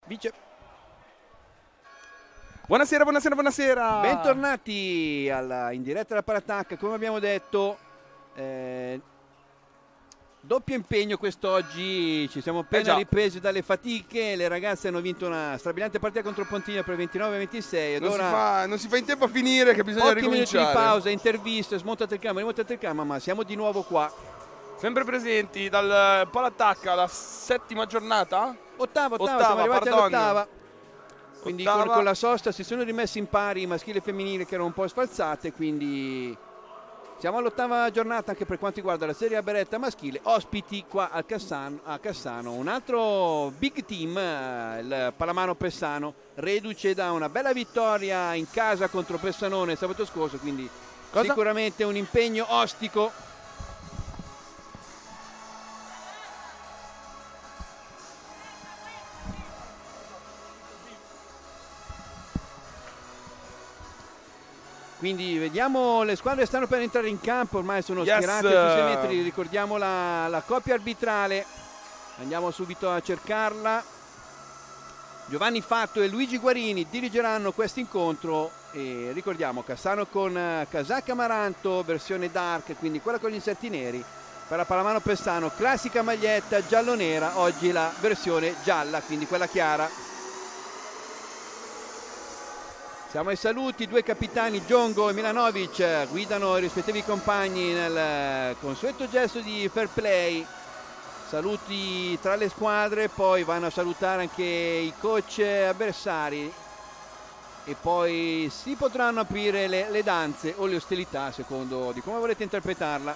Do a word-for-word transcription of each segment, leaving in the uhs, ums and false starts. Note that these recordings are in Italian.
Vice. Buonasera, buonasera, buonasera. Bentornati alla, in diretta alla Paratacca. Come abbiamo detto, eh, doppio impegno quest'oggi. Ci siamo appena eh ripresi dalle fatiche. Le ragazze hanno vinto una strabiliante partita contro Pontina per ventinove a ventisei. Non, ora si fa, non si fa in tempo a finire, che bisogna pochi ricominciare. minuti di pausa, interviste, smontate il camera, rimontate il camera, ma siamo di nuovo qua. Sempre presenti dal Paratacca, la settima giornata? Ottava, ottava, ottava siamo arrivati pardon. all'ottava. Quindi Ottava. con, con la sosta si sono rimessi in pari maschile e femminile, che erano un po' sfalsate, quindi siamo all'ottava giornata anche per quanto riguarda la Serie A Beretta maschile. Ospiti qua a Cassano, a Cassano un altro big team, il Palamano Pessano, reduce da una bella vittoria in casa contro Pessanone sabato scorso, quindi Cosa? sicuramente un impegno ostico. Quindi vediamo, le squadre stanno per entrare in campo, ormai sono Yes. schierate a sei metri, ricordiamo la, la coppia arbitrale, andiamo subito a cercarla. Giovanni Fatto e Luigi Guarini dirigeranno questo incontro e ricordiamo Cassano con casacca Amaranto, versione dark, quindi quella con gli inserti neri. Per la Palamano Pessano, classica maglietta giallo-nera, oggi la versione gialla, quindi quella chiara. Siamo ai saluti, due capitani Giongo e Milanovic guidano i rispettivi compagni nel consueto gesto di fair play. Saluti tra le squadre, poi vanno a salutare anche i coach avversari e poi si potranno aprire le, le danze o le ostilità a secondo di come volete interpretarla.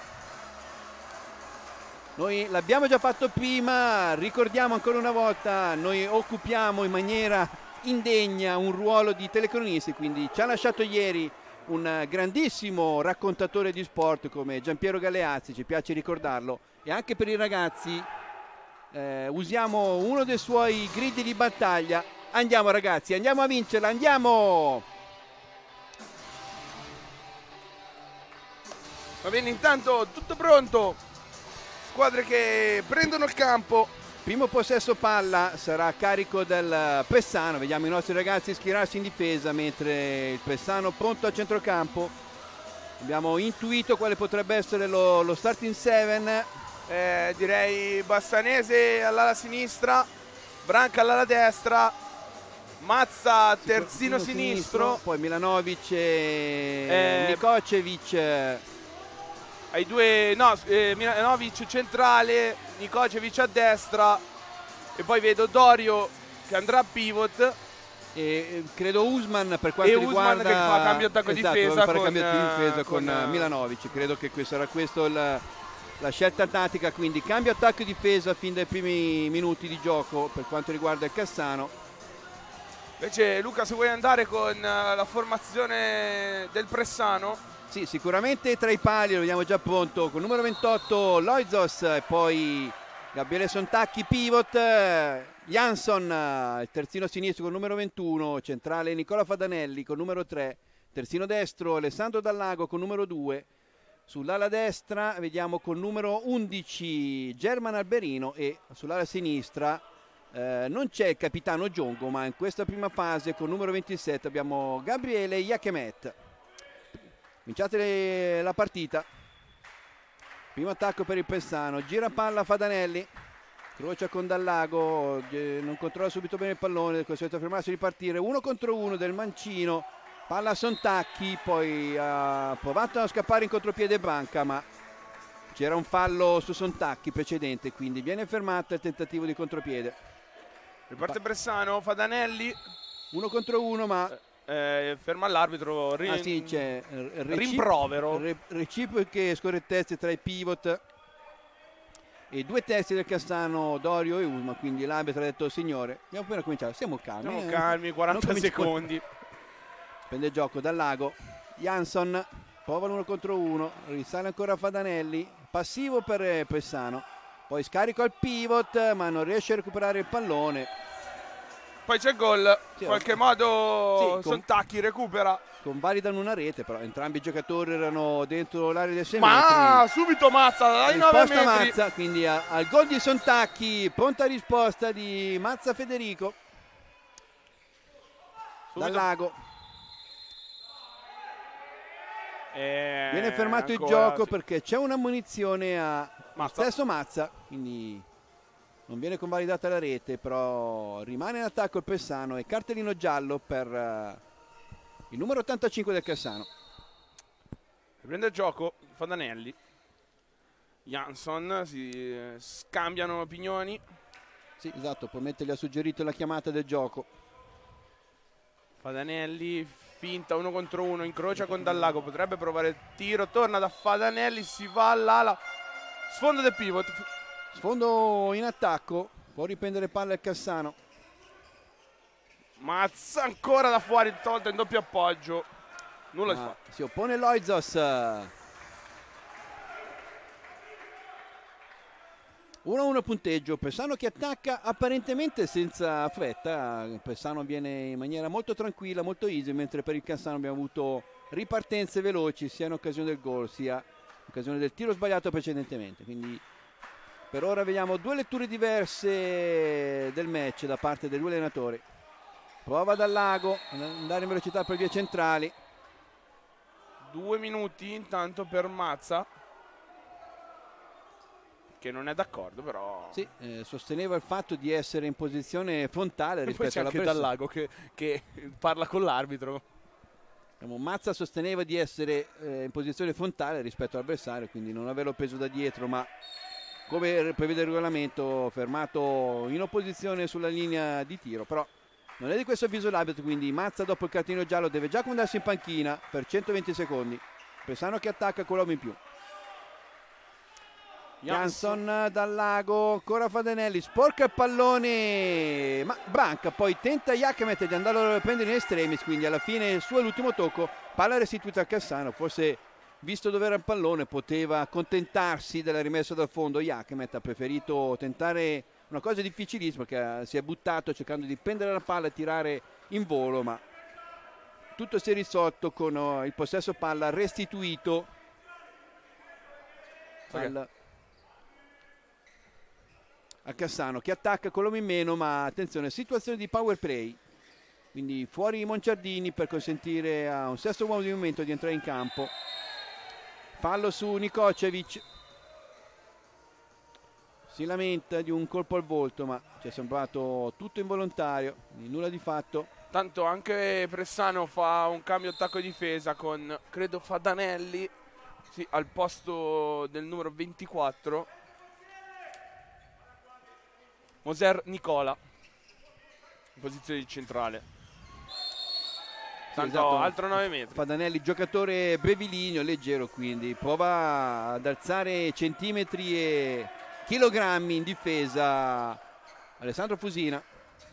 Noi l'abbiamo già fatto prima, ricordiamo ancora una volta, noi occupiamo in maniera indegna un ruolo di telecronisti, quindi ci ha lasciato ieri un grandissimo raccontatore di sport come Giampiero Galeazzi, ci piace ricordarlo, e anche per i ragazzi eh, usiamo uno dei suoi gridi di battaglia. Andiamo ragazzi, andiamo a vincerla, andiamo! Va bene, intanto tutto pronto. Squadre che prendono il campo. Primo possesso palla sarà a carico del Pessano, vediamo i nostri ragazzi schierarsi in difesa mentre il Pessano pronto a centrocampo. Abbiamo intuito quale potrebbe essere lo, lo starting seven. Eh, direi Bassanese all'ala sinistra, Branca all'ala destra, Mazza terzino sinistro, sinistro, poi Milanovic e eh, Nikocevic. Ai due, no, eh, Milanovic centrale, Nikocevic a destra e poi vedo Dorio che andrà a pivot e credo Usman per quanto e riguarda Usman che fa cambio attacco esatto, difesa fare con, cambio di difesa con, con Milanovic. Credo che sarà questa la, la scelta tattica, quindi cambio attacco e difesa fin dai primi minuti di gioco per quanto riguarda il Cassano. Invece Luca, se vuoi andare con la formazione del Pessano. Sì, sicuramente tra i pali lo vediamo già pronto con numero ventotto Loizos e poi Gabriele Sontacchi pivot, Jansson il terzino sinistro con numero ventuno, centrale Nicola Fadanelli con numero tre, terzino destro Alessandro Dallago con numero due, sull'ala destra vediamo con numero undici German Alberino e sull'ala sinistra eh, non c'è il capitano Giongo, ma in questa prima fase con numero ventisette abbiamo Gabriele Iachemet. Cominciate la partita. Primo attacco per il Pessano, gira palla Fadanelli, crocia con Dallago, non controlla subito bene il pallone, costretto a fermarsi e ripartire, uno contro uno del Mancino, palla a Sontacchi, poi ha provato a scappare in contropiede Branca, ma c'era un fallo su Sontacchi precedente, quindi viene fermato il tentativo di contropiede. Riparte Pessano, Fadanelli. Uno contro uno, ma... Eh, ferma l'arbitro, rin- ah, sì, c'è recip- rimprovero, re- reciproche scorrettezze tra i pivot e due testi del Cassano, Dorio e Usma, quindi l'arbitro ha detto signore, abbiamo appena cominciato, siamo calmi, siamo eh, calmi, quaranta secondi. Prende gioco Dallago, Jansson prova l'uno contro uno, risale ancora Fadanelli, passivo per Pessano, poi scarico al pivot ma non riesce a recuperare il pallone. poi c'è il gol, sì, in qualche modo sì, Sontacchi recupera. Convalidano una rete, però entrambi i giocatori erano dentro l'area dei sei Ma metri. subito Mazza dai nove metri. Mazza, quindi a, al gol di Sontacchi, pronta risposta di Mazza Federico. Dal Lago. E viene fermato ancora, il gioco sì. perché c'è una munizione a Mazza. stesso Mazza, quindi non viene convalidata la rete, però rimane in attacco il Pessano e cartellino giallo per uh, il numero ottantacinque del Cassano. Riprende il gioco Fadanelli, Jansson, si eh, scambiano opinioni. Sì, esatto, Pomette gli ha suggerito la chiamata del gioco. Fadanelli, finta uno contro uno, incrocia con Dallago, potrebbe provare il tiro, torna da Fadanelli, si va all'ala, sfondo del pivot. Sfondo in attacco, può riprendere palla il Cassano. Mazza ancora da fuori, tolta in doppio appoggio, nulla di Ah, fatto. si oppone Loizos. uno a uno punteggio, Pessano che attacca apparentemente senza fretta. Pessano viene in maniera molto tranquilla, molto easy, mentre per il Cassano abbiamo avuto ripartenze veloci sia in occasione del gol sia in occasione del tiro sbagliato precedentemente. Quindi per ora vediamo due letture diverse del match da parte dei due allenatori. Prova Dal Lago ad andare in velocità per vie centrali. Due minuti intanto per Mazza, che non è d'accordo, però sì, eh, sosteneva il fatto di essere in posizione frontale e rispetto poi c'è anche alla Dallago che, che parla con l'arbitro. Mazza sosteneva di essere eh, in posizione frontale rispetto all'avversario, quindi non averlo preso da dietro, ma come prevede il regolamento fermato in opposizione sulla linea di tiro. Però non è di questo avviso l'arbitro, quindi Mazza dopo il cartellino giallo deve già andarsi in panchina per centoventi secondi. Pessano che attacca con l'uomo in più. Jansson Dal Lago, ancora Fadanelli, sporca il pallone, ma Branca poi tenta Jakemet di andarlo a prendere in estremis, quindi alla fine il suo è l'ultimo tocco, palla restituita al Cassano. Forse visto dove era il pallone poteva accontentarsi della rimessa dal fondo. Jakemet ha preferito tentare una cosa difficilissima, che si è buttato cercando di prendere la palla e tirare in volo, ma tutto si è risolto con il possesso palla restituito okay. al a Cassano, che attacca con l'uomo in meno, ma attenzione, situazione di power play, quindi fuori i Monciardini per consentire a un sesto uomo di momento di entrare in campo. Fallo su Nikocevic, si lamenta di un colpo al volto, ma ci è sembrato tutto involontario, nulla di fatto. Tanto anche Pressano fa un cambio attacco-difesa con, credo, Fadanelli, sì, al posto del numero ventiquattro. Moser Nicola in posizione di centrale. Tanto sì, esatto. altro nove metri. Fadanelli, giocatore brevilineo, leggero, quindi prova ad alzare centimetri e chilogrammi in difesa Alessandro Fusina.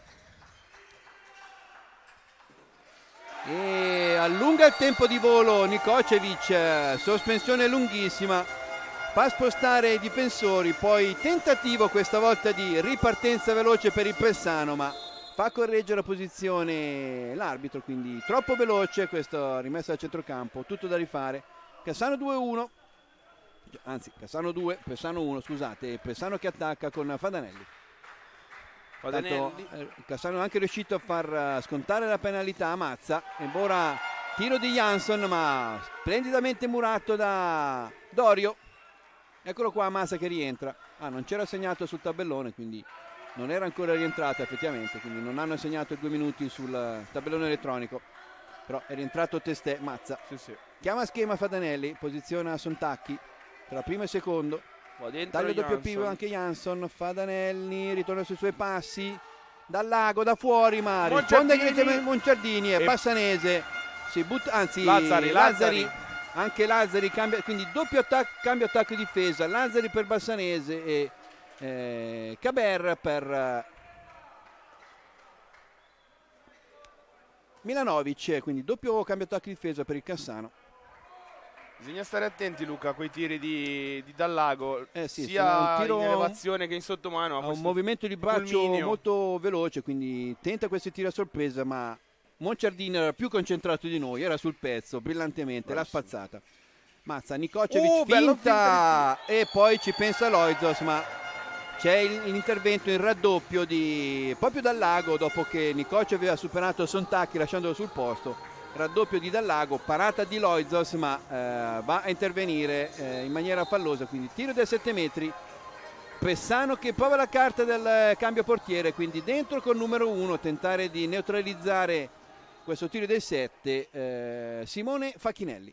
E allunga il tempo di volo Nikocevic, sospensione lunghissima, fa spostare i difensori, poi tentativo questa volta di ripartenza veloce per il Pessano, ma fa correggere la posizione l'arbitro, quindi troppo veloce questa rimessa al centrocampo, tutto da rifare. Cassano due a uno, anzi Cassano due, Pessano uno, scusate, Pessano che attacca con Fadanelli. Fadanelli. Tanto, eh, Cassano è anche riuscito a far scontare la penalità a Mazza, e ora tiro di Jansson, ma splendidamente murato da Dorio. Eccolo qua Mazza che rientra. Ah, non c'era segnato sul tabellone, quindi non era ancora rientrata effettivamente, quindi non hanno segnato i due minuti sul tabellone elettronico, però è rientrato testè Mazza. Sì, sì. Chiama schema Fadanelli, posiziona Sontacchi tra primo e secondo. Taglio doppio pivot anche Jansson. Fadanelli ritorna sui suoi passi, Dal Lago da fuori, ma risponde direttamente Monciardini e, e Bassanese si butta, anzi Lazzari, Lazzari, Lazzari. Anche Lazzari cambia, quindi doppio attacco, cambio attacco e difesa. Lazzari per Bassanese e eh, Caber per eh, Milanovic, quindi doppio cambio attacco e difesa per il Cassano. Bisogna stare attenti, Luca, a quei tiri di, di Dallago, eh sì, sia un tiro in elevazione che in sottomano. Ha un movimento di braccio fulmineo. molto veloce, quindi tenta questi tiri a sorpresa, ma Moncardini era più concentrato di noi, era sul pezzo, brillantemente, l'ha spazzata. Mazza, Nikocevic Oh, finta, finta e poi ci pensa Loizos, ma c'è l'intervento in raddoppio di proprio Dallago dopo che Nikocevic aveva superato Sontacchi lasciandolo sul posto. Raddoppio di Dallago, parata di Loizos, ma eh, va a intervenire eh, in maniera fallosa, quindi tiro da sette metri. Pessano che prova la carta del cambio portiere, quindi dentro col numero uno, tentare di neutralizzare questo tiro dei sette, eh, Simone Facchinelli.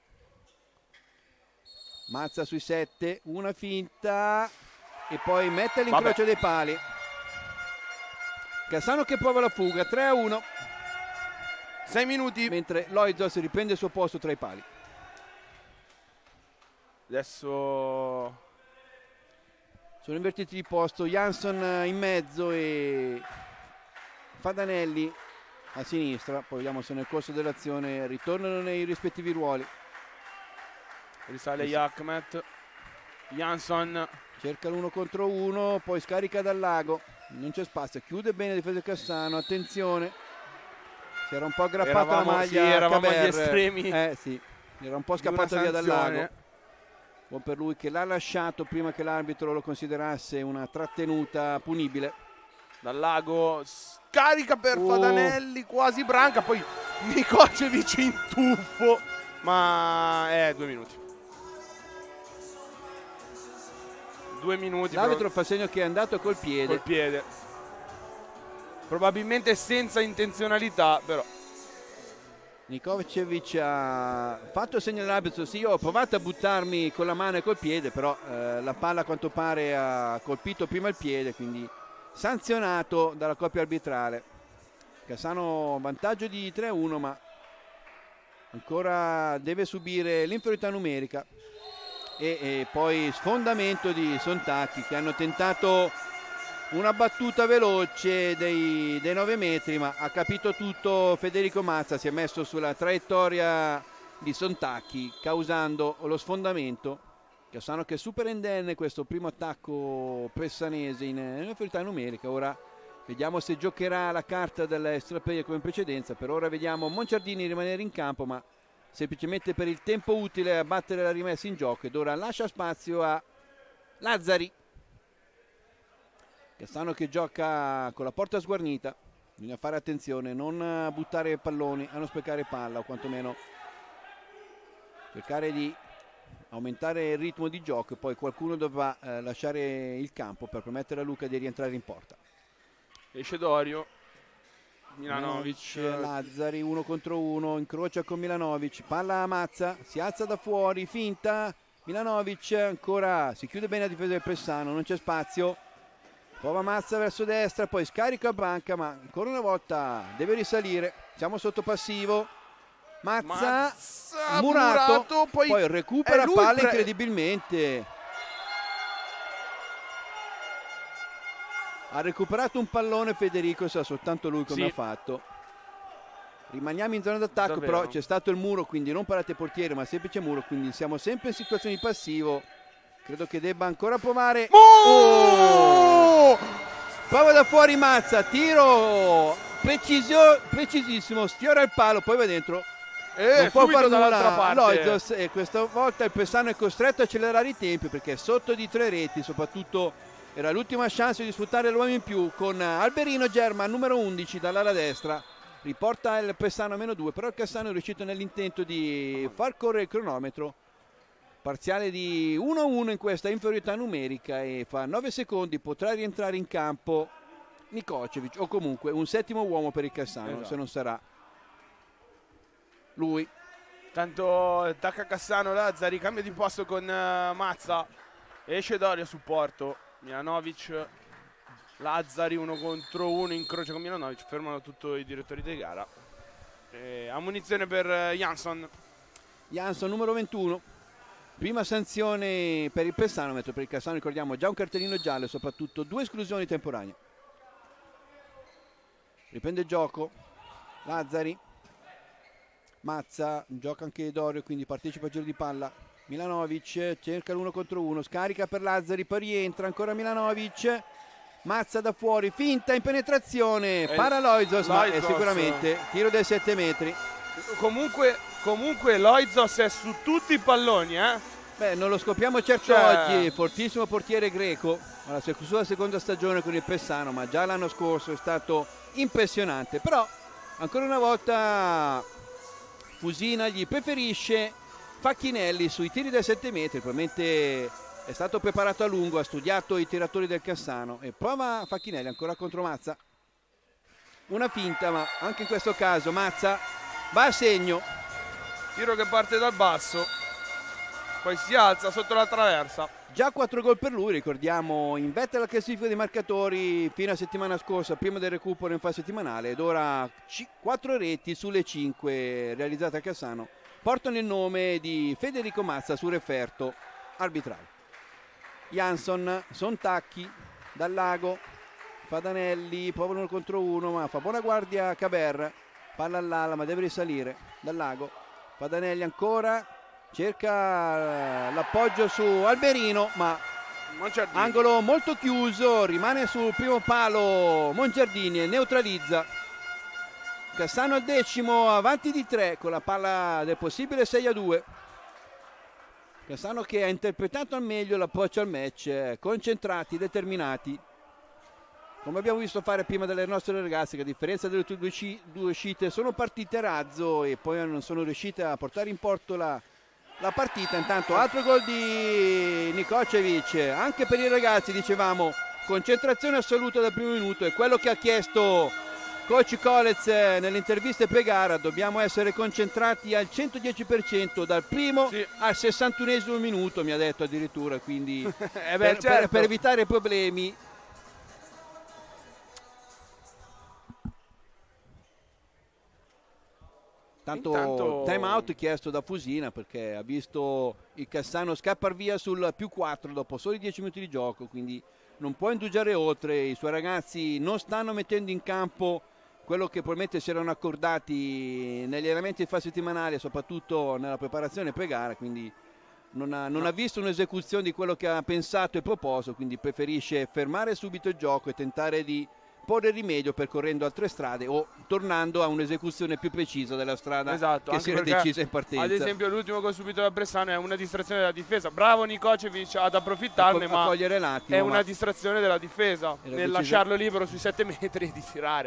Mazza sui sette, una finta e poi mette l'incrocio dei pali. Cassano che prova la fuga, tre a uno. sei minuti. Mentre Loizos riprende il suo posto tra i pali. Adesso sono invertiti di posto, Jansson in mezzo e Fadanelli a sinistra. Poi vediamo se nel corso dell'azione ritornano nei rispettivi ruoli. Risale Jacmet, Jansson cerca l'uno contro uno, poi scarica Dallago, non c'è spazio, chiude bene difesa Cassano, attenzione, si era un po' aggrappato eravamo, la maglia, sì, eravamo agli Caber. estremi, eh sì, era un po' scappato via Dallago. Buon per lui che l'ha lasciato prima che l'arbitro lo considerasse una trattenuta punibile. Dallago scarica per oh. Fadanelli, quasi branca, poi Nikocevic in tuffo, ma è eh, due minuti. Due minuti. L'arbitro fa segno che è andato col piede. Col piede. Probabilmente senza intenzionalità, però. Nikocevic ha fatto segno all'arbitro, sì, io ho provato a buttarmi con la mano e col piede, però eh, la palla a quanto pare ha colpito prima il piede, quindi sanzionato dalla coppia arbitrale. Cassano vantaggio di tre a uno, ma ancora deve subire l'inferiorità numerica. E, e poi sfondamento di Sontacchi, che hanno tentato una battuta veloce dei, dei nove metri, ma ha capito tutto Federico Mazza, si è messo sulla traiettoria di Sontacchi causando lo sfondamento. Cassano che supera indenne questo primo attacco pessanese in, in inferiorità numerica. Ora vediamo se giocherà la carta dell'extra player come in precedenza. Per ora vediamo Moncardini rimanere in campo, ma semplicemente per il tempo utile a battere la rimessa in gioco, ed ora lascia spazio a Lazzari. Cassano che gioca con la porta sguarnita, bisogna fare attenzione, non buttare palloni, a non sprecare palla, o quantomeno cercare di aumentare il ritmo di gioco, e poi qualcuno dovrà eh, lasciare il campo per permettere a Luca di rientrare in porta. Esce Dorio, Milanovic, Lazzari uno contro uno, incrocia con Milanovic, palla a Mazza, si alza da fuori, finta, Milanovic ancora, si chiude bene la difesa del Pessano, non c'è spazio, prova Mazza verso destra, poi scarica a banca, ma ancora una volta deve risalire, siamo sotto passivo. Mazza, Mazza Murato, Murato, poi, poi recupera lui palla pre- incredibilmente. Ha recuperato un pallone Federico, sa soltanto lui come sì. ha fatto. Rimaniamo in zona d'attacco, però c'è stato il muro, quindi non parate portiere ma semplice muro, quindi siamo sempre in situazione di passivo. Credo che debba ancora provare. Oh! Oh! Prova da fuori Mazza, tiro precisio, precisissimo, sfiora il palo, poi va dentro. E non può fare dall'altra nulla parte Loizos, e questa volta il Pessano è costretto a accelerare i tempi perché è sotto di tre reti, soprattutto era l'ultima chance di sfruttare l'uomo in più con Alberino German numero undici dall'ala destra, riporta il Pessano a meno due, però il Cassano è riuscito nell'intento di far correre il cronometro, parziale di uno a uno in questa inferiorità numerica, e fra nove secondi potrà rientrare in campo Nikocevic, o comunque un settimo uomo per il Cassano, esatto. Se non sarà lui. Tanto attacca Cassano, Lazzari, cambio di posto con uh, Mazza, esce Dorio a supporto, Milanovic, Lazzari uno contro uno, incrocia con Milanovic, fermano tutti i direttori di gara. E ammunizione per uh, Jansson. Jansson numero ventuno, prima sanzione per il Pessano, mentre per il Cassano ricordiamo già un cartellino giallo e soprattutto due esclusioni temporanee. Riprende il gioco Lazzari, Mazza, gioca anche Dorio, quindi partecipa al giro di palla. Milanovic cerca l'uno contro uno, scarica per Lazzari, poi rientra ancora Milanovic, Mazza da fuori, finta in penetrazione, para Loizos, ma è sicuramente tiro dai sette metri. Comunque, comunque Loizos è su tutti i palloni, eh? Beh, non lo scopriamo certo cioè... oggi, fortissimo portiere greco, alla sua seconda stagione con il Pessano, ma già l'anno scorso è stato impressionante. Però ancora una volta Fusina gli preferisce Facchinelli sui tiri dai sette metri, probabilmente è stato preparato a lungo, ha studiato i tiratori del Cassano e prova Facchinelli ancora contro Mazza. Una finta, ma anche in questo caso Mazza va a segno. Tiro che parte dal basso, poi si alza sotto la traversa. Già quattro gol per lui, ricordiamo in vetta alla classifica dei marcatori fino a settimana scorsa, prima del recupero in fase settimanale, ed ora quattro reti sulle cinque realizzate a Cassano portano il nome di Federico Mazza su referto arbitrale. Jansson, Sontacchi, Dallago, Fadanelli, prova uno contro uno, ma fa buona guardia Caber, palla all'ala ma deve risalire. Dallago, Fadanelli ancora, cerca l'appoggio su Alberino, ma angolo molto chiuso, rimane sul primo palo Mongiardini e neutralizza. Cassano al decimo, avanti di tre con la palla del possibile sei a due. Cassano che ha interpretato al meglio l'approccio al match, concentrati, determinati, come abbiamo visto fare prima dalle nostre ragazze, che a differenza delle due, due uscite sono partite a razzo e poi non sono riuscite a portare in porto la, la partita. Intanto altro gol di Nikocevic, anche per i ragazzi dicevamo concentrazione assoluta dal primo minuto, è quello che ha chiesto coach Colez nelle interviste pre-gara. Dobbiamo essere concentrati al centodieci per cento dal primo sì. al sessantunesimo minuto, mi ha detto addirittura, quindi eh beh, per, certo. per, per evitare problemi. Tanto Intanto... time out chiesto da Fusina perché ha visto il Cassano scappar via sul più quattro dopo soli dieci minuti di gioco, quindi non può indugiare oltre. I suoi ragazzi non stanno mettendo in campo quello che probabilmente si erano accordati negli allenamenti di fase settimanale, soprattutto nella preparazione pre-gara, quindi non ha, non no. ha visto un'esecuzione di quello che ha pensato e proposto, quindi preferisce fermare subito il gioco e tentare di porre rimedio percorrendo altre strade o tornando a un'esecuzione più precisa della strada esatto, che si era decisa in partenza. Ad esempio l'ultimo gol subito da Bressanone è una distrazione della difesa, bravo Nikocevic ad approfittarne, ma è una distrazione della difesa nel decisa... lasciarlo libero sui sette metri e di tirare.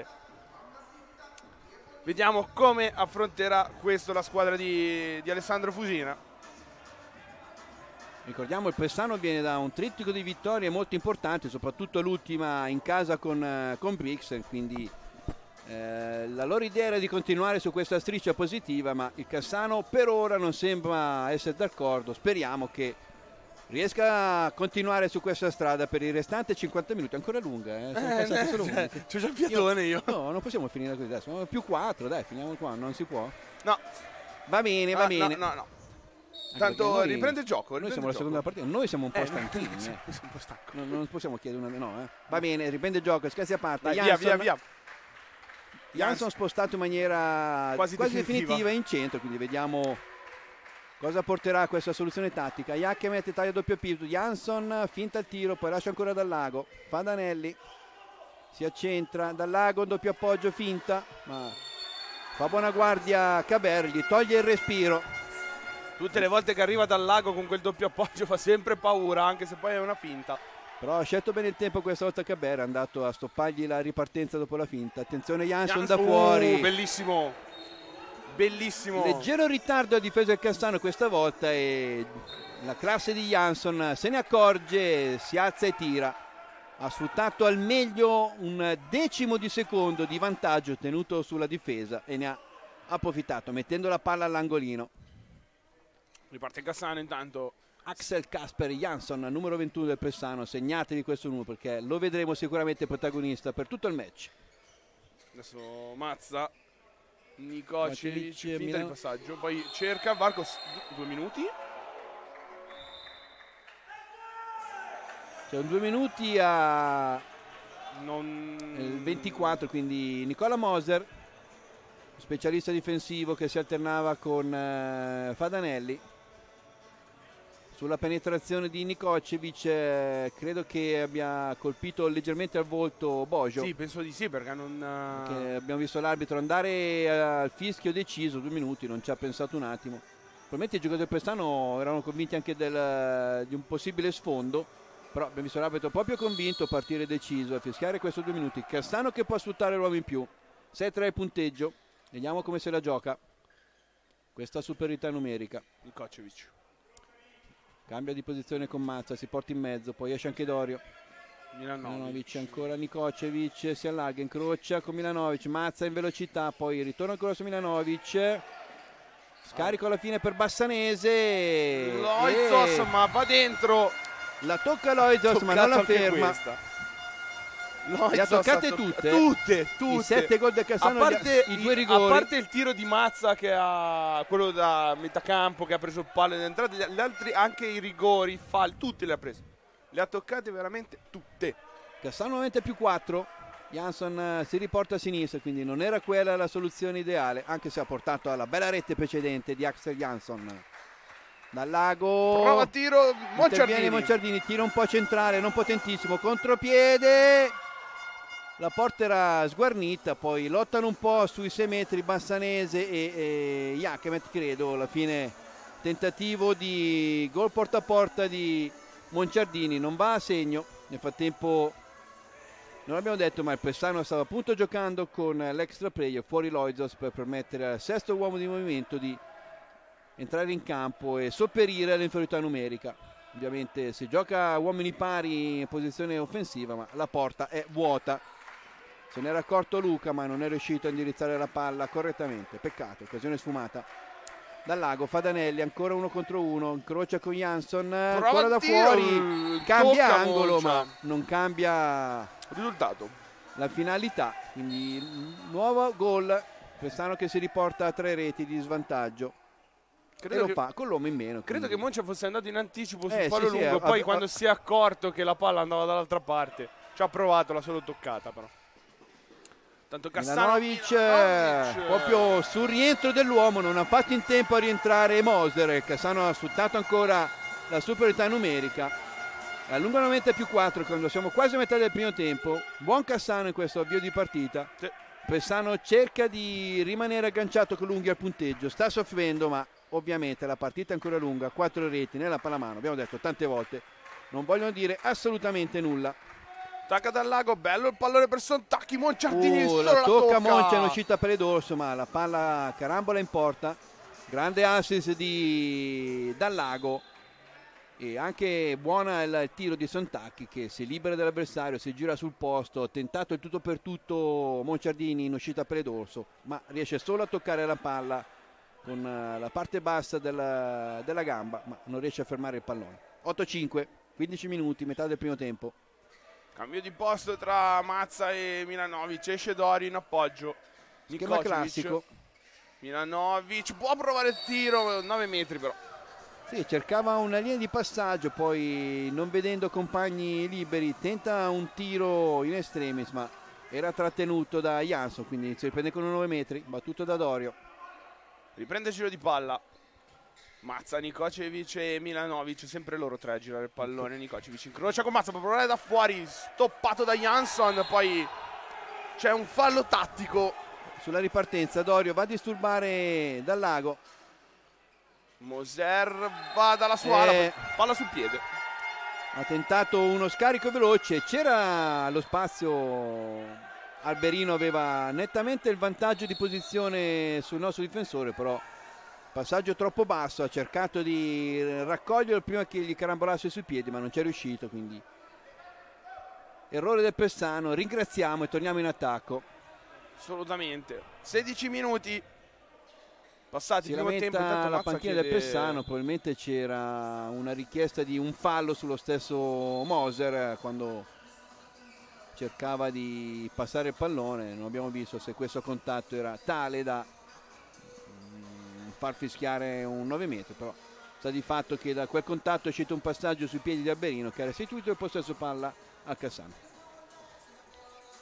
Vediamo come affronterà questo la squadra di, di Alessandro Fusina. Ricordiamo il Pessano viene da un trittico di vittorie molto importanti, soprattutto l'ultima in casa con, con Brix, quindi eh, la loro idea era di continuare su questa striscia positiva, ma il Cassano per ora non sembra essere d'accordo. Speriamo che riesca a continuare su questa strada per i restanti cinquanta minuti, ancora lunga, eh? Sono eh, solo eh, c'ho già il piatone io, io. No, non possiamo finire così adesso, siamo più quattro, dai, finiamo qua, non si può? No. Va bene, va ah, bene. No, no, no. Tanto noi, riprende il gioco. Riprende noi siamo alla seconda partita, noi siamo un po' eh, stanchini. No, eh. un po' stanco. non, non possiamo chiedere una no, eh. Va bene, riprende il gioco, scherzi a parte. Dai, Jansson, via, via, via. Jansson spostato in maniera quasi, quasi definitiva. definitiva in centro, quindi vediamo cosa porterà questa soluzione tattica. Iachemet taglia doppio più, Jansson finta il tiro, poi lascia ancora Dallago. Fadanelli si accentra, Dallago doppio appoggio, finta, ma fa buona guardia Caber, gli toglie il respiro. Tutte le volte che arriva dal lago con quel doppio appoggio fa sempre paura, anche se poi è una finta. Però ha scelto bene il tempo questa volta Caber, è andato a stoppargli la ripartenza dopo la finta. Attenzione Jansson da fuori. Uh, bellissimo, bellissimo. Leggero ritardo a difesa del Cassano questa volta e la classe di Jansson se ne accorge, si alza e tira. Ha sfruttato al meglio un decimo di secondo di vantaggio tenuto sulla difesa e ne ha approfittato mettendo la palla all'angolino. Riparte Cassano intanto. Axel Kasper Jansson, numero ventuno del Pessano, segnatevi questo numero perché lo vedremo sicuramente protagonista per tutto il match. Adesso Mazza, Nikocevic, finta Milano. Di passaggio, poi cerca Varcos, due minuti. C'è un due minuti a non... il ventiquattro, quindi Nicola Moser, specialista difensivo che si alternava con uh, Fadanelli. sulla penetrazione di Nikocevic, eh, credo che abbia colpito leggermente al volto Bojo. Sì, penso di sì, perché non... Perché abbiamo visto l'arbitro andare al fischio deciso, due minuti, non ci ha pensato un attimo. Probabilmente i giocatori del Pestano erano convinti anche del, di un possibile sfondo, però abbiamo visto l'arbitro proprio convinto, partire deciso a fischiare questo due minuti. Cassano che può sfruttare l'uomo in più, sei a tre il punteggio, vediamo come se la gioca questa superiorità numerica. Nikocevic Cambia di posizione con Mazza, si porta in mezzo, poi esce anche Dorio. Milanovic, ancora Nikocevic, si allarga, incrocia con Milanovic, Mazza in velocità, poi ritorna ancora su Milanovic, scarico alla fine per Bassanese, Loizos, e... ma va dentro, la tocca Loizos ma non la ferma. Le ha toccate tutte, tutte, tutte. I sette gol del Cassano, a parte, i due i, rigori. A parte il tiro di Mazza che ha quello da metà campo che ha preso il palo in entrata, gli altri anche i rigori, i falli, tutti li ha presi. Le ha toccate veramente tutte. Cassano nuovamente più quattro. Jansson si riporta a sinistra, quindi non era quella la soluzione ideale, anche se ha portato alla bella rete precedente di Axel Jansson. Dal lago prova tiro Monciardini. Monciardini, tiro un po' centrale, non potentissimo, contropiede, la porta era sguarnita, poi lottano un po' sui sei metri Bassanese e, e Jakemet, credo. Alla fine tentativo di gol porta a porta di Monciardini non va a segno. Nel frattempo non l'abbiamo detto, ma il Pessano stava appunto giocando con l'extra player fuori Loizos per permettere al sesto uomo di movimento di entrare in campo e sopperire all'inferiorità numerica. Ovviamente si gioca a uomini pari in posizione offensiva, ma la porta è vuota. Se ne era accorto Luca, ma non è riuscito a indirizzare la palla correttamente. Peccato, occasione sfumata. Dal lago Fadanelli, ancora uno contro uno, incrocia con Jansson, prova ancora da tiro, fuori, cambia angolo, Moncia. ma non cambia risultato, la finalità. Quindi nuovo gol, Pessano che si riporta a tre reti di svantaggio. Credo e lo che, fa con l'uomo in meno. Credo quindi. che Moncia fosse andato in anticipo sul eh, palo sì, lungo, sì, poi a, quando a, si è accorto che la palla andava dall'altra parte ci ha provato, l'ha solo toccata però. Tanto Cassano, Milanovic, Milanovic proprio sul rientro dell'uomo non ha fatto in tempo a rientrare Moser. Cassano ha sfruttato ancora la superiorità numerica, allunga novanta più quattro quando siamo quasi a metà del primo tempo. Buon Cassano in questo avvio di partita. sì. Pessano cerca di rimanere agganciato con l'unghia al punteggio, sta soffrendo, ma ovviamente la partita è ancora lunga. Quattro reti nella pallamano, abbiamo detto tante volte, non vogliono dire assolutamente nulla. Tacca dal lago, bello il pallone per Sontacchi, Monciardini uh, solo la, la tocca, tocca Moncia, è uscita per il dorso, ma la palla carambola in porta. Grande assist di Dal Lago e anche buona il, il tiro di Sontacchi che si libera dell'avversario, si gira sul posto, tentato il tutto per tutto Monciardini in uscita per il dorso, ma riesce solo a toccare la palla con uh, la parte bassa della, della gamba, ma non riesce a fermare il pallone. otto cinque, quindici minuti, metà del primo tempo. Cambio di posto tra Mazza e Milanovic, esce Dori in appoggio. Schema classico. Milanovic può provare il tiro, nove metri però. Sì, cercava una linea di passaggio, poi non vedendo compagni liberi tenta un tiro in extremis, ma era trattenuto da Jansson, quindi si riprende con nove metri, battuto da Dorio. Riprende il giro di palla. Mazza, Nikocevic e Milanovic, sempre loro tre a girare il pallone. Nikocevic incrocia con Mazza, può provare da fuori, stoppato da Jansson, poi c'è un fallo tattico. Sulla ripartenza Dorio va a disturbare Dal Lago. Moser va dalla sua ala, eh, palla sul piede. Ha tentato uno scarico veloce, c'era lo spazio, Alberino aveva nettamente il vantaggio di posizione sul nostro difensore, però passaggio troppo basso, ha cercato di raccoglierlo prima che gli carambolasse sui piedi, ma non ci è riuscito, quindi errore del Pessano. Ringraziamo e torniamo in attacco. Assolutamente. sedici minuti passati, si primo tempo. Intanto la panchina chiede... del Pessano, probabilmente c'era una richiesta di un fallo sullo stesso Moser quando cercava di passare il pallone. Non abbiamo visto se questo contatto era tale da far fischiare un nove metri, però sta di fatto che da quel contatto è uscito un passaggio sui piedi di Alberino che ha restituito il possesso palla a Cassano.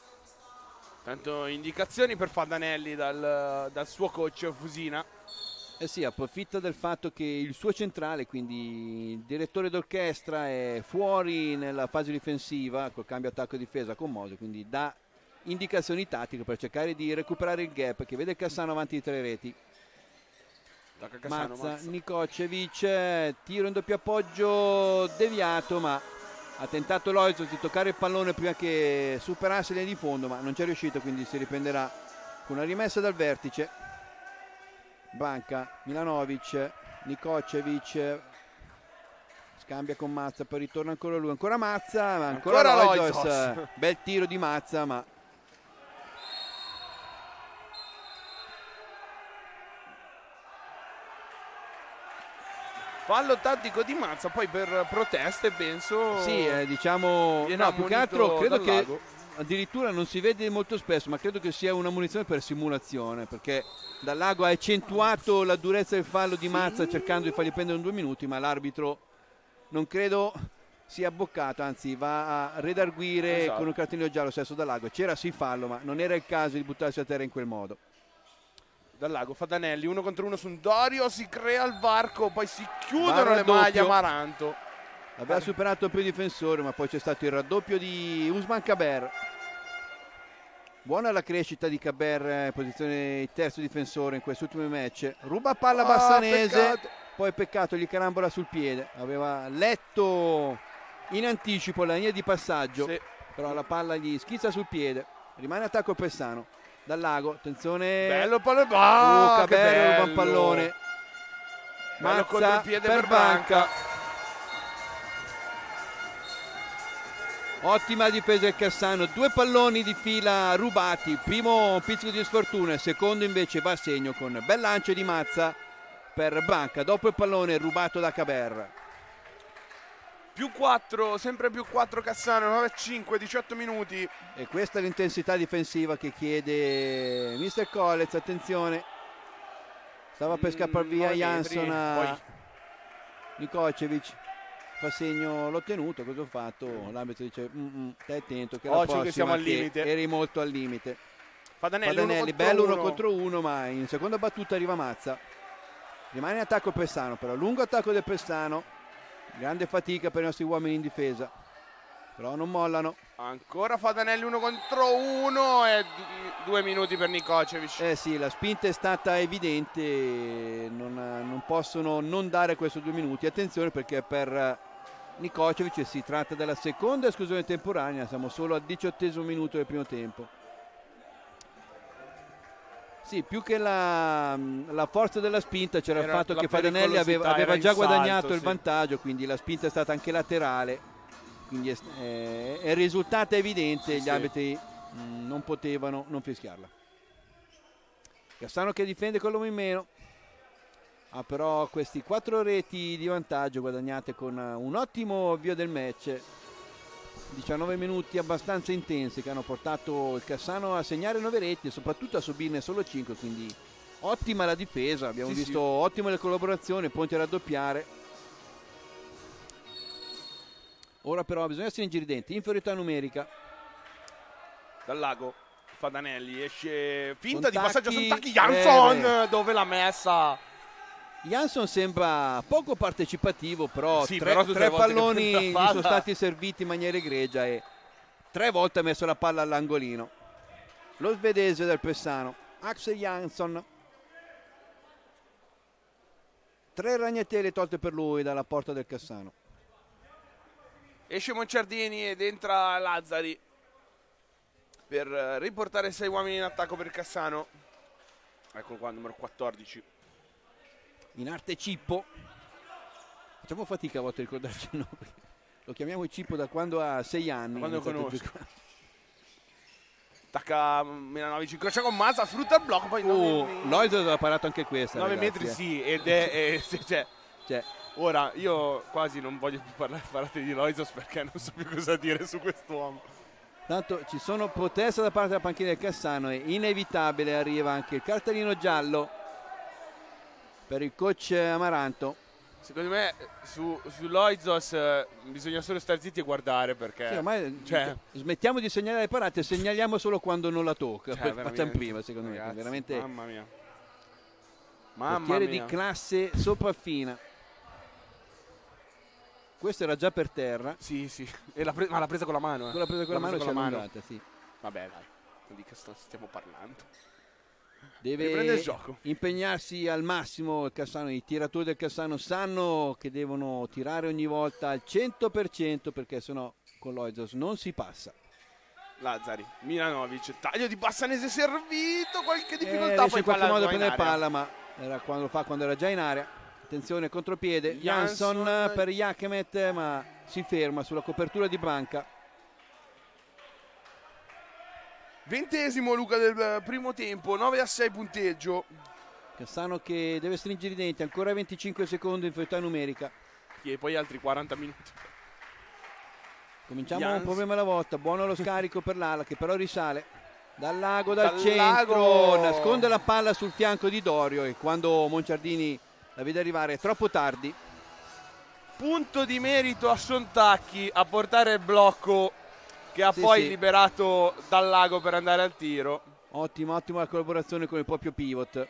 Tanto indicazioni per Fadanelli dal, dal suo coach Fusina. Eh sì, approfitta del fatto che il suo centrale, quindi il direttore d'orchestra, è fuori nella fase difensiva col cambio attacco-difesa con Mose, quindi dà indicazioni tattiche per cercare di recuperare il gap, che vede Cassano avanti di tre reti. Cassano, Mazza, Mazza. Nikocevic, tiro in doppio appoggio deviato, ma ha tentato Loizos di toccare il pallone prima che superasse le di fondo, ma non c'è riuscito, quindi si riprenderà con una rimessa dal vertice. Banca, Milanovic, Nikocevic scambia con Mazza, poi ritorna ancora lui, ancora Mazza, ma ancora, ancora Loizos. Loizos. Bel tiro di Mazza, ma fallo tattico di Mazza, poi per proteste penso. Sì, eh, diciamo no, più che altro credo che lago. addirittura non si vede molto spesso, ma credo che sia una munizione per simulazione, perché Dal Lago ha accentuato la durezza del fallo di Mazza sì. cercando di fargli prendere in due minuti, ma l'arbitro non credo sia abboccato, anzi va a redarguire esatto. con un cartellino giallo stesso Dal Lago. C'era sì fallo, ma non era il caso di buttarsi a terra in quel modo. Dal Lago, Fadanelli, uno contro uno su un Dorio, si crea il varco, poi si chiudono le maglie a Maranto. Aveva superato più difensore, ma poi c'è stato il raddoppio di Usman Kaber. Buona la crescita di Kaber, posizione terzo difensore in quest'ultimo match. Ruba palla oh, Bassanese, peccato. poi peccato, gli carambola sul piede. Aveva letto in anticipo la linea di passaggio, sì. però la palla gli schizza sul piede. Rimane attacco Pessano. Dal Lago, attenzione. Bello pallone. Oh, uh, Kaber ruba un pallone. Mazza per, per Banca. Banca. Ottima difesa del Cassano, due palloni di fila rubati, primo un pizzico di sfortuna, il secondo invece va a segno con bel lancio di Mazza per Banca, dopo il pallone rubato da Kaber. Più quattro, sempre più quattro Cassano, nove a cinque, diciotto minuti. E questa è l'intensità difensiva che chiede mister Collez, attenzione. Stava per scappare via mm, Jansson a Nikocevic. Fa segno, l'ho tenuto, cosa ho fatto? L'arbitro dice, mm, mm, stai attento che la Occhio prossima che siamo al limite. Eri molto al limite. Fadanelli, Fadanelli uno bello uno. uno contro uno, ma in seconda battuta arriva Mazza. Rimane in attacco Pessano, però lungo attacco del Pessano. Grande fatica per i nostri uomini in difesa, però non mollano. Ancora Fadanelli uno contro uno e due minuti per Nikocevic. Eh sì, la spinta è stata evidente, non, non possono non dare questi due minuti. Attenzione perché per Nikocevic si tratta della seconda esclusione temporanea, siamo solo al diciottesimo minuto del primo tempo. Sì, più che la, la forza della spinta c'era il fatto che Fadanelli aveva, aveva già guadagnato salto, il sì. vantaggio, quindi la spinta è stata anche laterale, quindi è, è, è risultata evidente, sì, gli sì. arbitri mh, non potevano non fischiarla. Cassano che difende con l'uomo in meno, ha però questi quattro reti di vantaggio guadagnate con un ottimo avvio del match. diciannove minuti abbastanza intensi che hanno portato il Cassano a segnare nove reti e soprattutto a subirne solo cinque, quindi ottima la difesa, abbiamo sì, visto sì. ottime le collaborazioni, pronti a raddoppiare. Ora però bisogna essere ingiridenti, inferiorità numerica. Dal Lago, Fadanelli esce, finta Sontacchi, di passaggio Sontacchi, Jansson eh, dove l'ha messa. Jansson sembra poco partecipativo, però sì, tre, però tre palloni gli sono stati serviti in maniera egregia e tre volte ha messo la palla all'angolino. Lo svedese del Pessano, Axel Jansson. Tre ragnatele tolte per lui dalla porta del Cassano. Esce Monciardini ed entra Lazzari per riportare sei uomini in attacco per il Cassano. Eccolo qua, numero quattordici. In arte Cippo, facciamo fatica a volte a ricordarci il nome, lo chiamiamo Cippo da quando ha sei anni. Da quando lo conosco. Attacca Milanovic, incrocia con Mazza, sfrutta il blocco, poi oh, Loizos aveva parato anche questa. nove ragazzi, metri eh. sì, ed è, è cioè, cioè. Ora io quasi non voglio più parlare, parlare di Loizos perché non so più cosa dire su quest'uomo. Tanto ci sono proteste da parte della panchina del Cassano e inevitabile arriva anche il cartellino giallo per il coach Amaranto. Secondo me su, su Loizos eh, bisogna solo stare zitti e guardare perché sì, ormai cioè, smettiamo di segnalare le parate, segnaliamo solo quando non la tocca, cioè, facciamo prima secondo ragazzi, me veramente mamma mia. Mamma portiere mia. di classe sopraffina. Questo era già per terra. Sì, sì. E l'ha pre- ma l'ha presa con la mano. Eh. Quella presa con la L'ha mano presa si è con la mano. allungata, sì. Vabbè, dai. Di che sto- stiamo parlando? Deve Riprende il gioco. impegnarsi al massimo il Cassano. I tiratori del Cassano sanno che devono tirare ogni volta al cento per cento, perché sennò con Loizos non si passa. Lazzari, Milanovic, taglio di Bassanese servito, qualche difficoltà, eh, poi poi in qualche palla modo va in prendere aria. palla, ma era quando lo fa quando era già in area. Attenzione, contropiede Jansson, Jansson per Jakemet, ma si ferma sulla copertura di Branca. Ventesimo Luca del primo tempo, nove a sei punteggio. Cassano che deve stringere i denti, ancora venticinque secondi in inferiorità numerica. E poi altri quaranta minuti. Cominciamo Jans. un problema alla volta. Buono lo scarico per l'ala, che però risale dal lago, dal, Dal centro, lago. nasconde la palla sul fianco di Dorio, e quando Monciardini la vede arrivare è troppo tardi. Punto di merito a Sontacchi a portare il blocco che ha Sì, poi sì. liberato dal lago per andare al tiro. Ottima, ottima la collaborazione con il proprio pivot.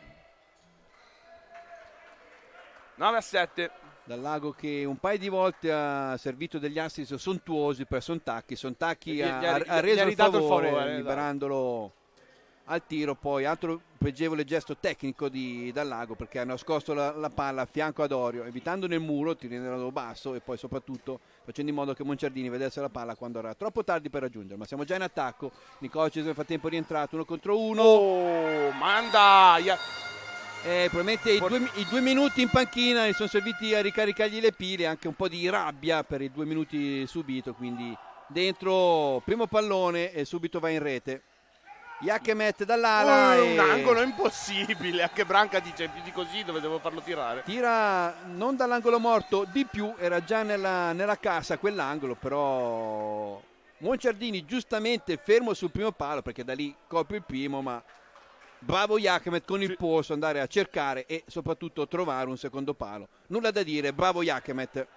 nove a sette. Dal lago che un paio di volte ha servito degli assist sontuosi per Sontacchi. Sontacchi Gli- ha, gli ha- ha gli ha reso il ridato il favore, favore, eh, liberandolo al tiro. Poi altro pregevole gesto tecnico di Dal Lago, perché ha nascosto la, la palla a fianco ad Orio, evitando nel muro, tirando basso, e poi soprattutto facendo in modo che Monciardini vedesse la palla quando era troppo tardi per raggiungere. Ma siamo già in attacco. Nicolic nel frattempo è rientrato, uno contro uno. Oh, manda! Ia- Eh, probabilmente i due, i due minuti in panchina gli sono serviti a ricaricargli le pile, anche un po' di rabbia per i due minuti subito, quindi dentro, primo pallone e subito va in rete. Jakemet dall'ala, Uh, e un angolo impossibile. Anche Branca dice più di così dove devo farlo tirare. tira non dall'angolo morto, di più, era già nella, nella cassa quell'angolo, però Monciardini giustamente fermo sul primo palo, perché da lì copre il primo, ma bravo Jakemet con il Sì. polso andare a cercare e soprattutto trovare un secondo palo. Nulla da dire, bravo Jakemet.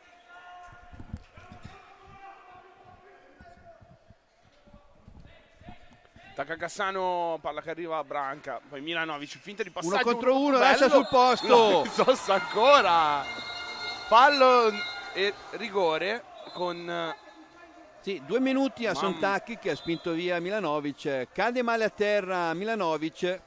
Tacca Cassano, palla che arriva a Branca, poi Milanovic, finta di passaggio. Uno contro uno, bello. lascia sul posto. Sossa ancora. Fallo e rigore con... Sì, due minuti a Mamma. Sontacchi che ha spinto via Milanovic. Cade male a terra Milanovic.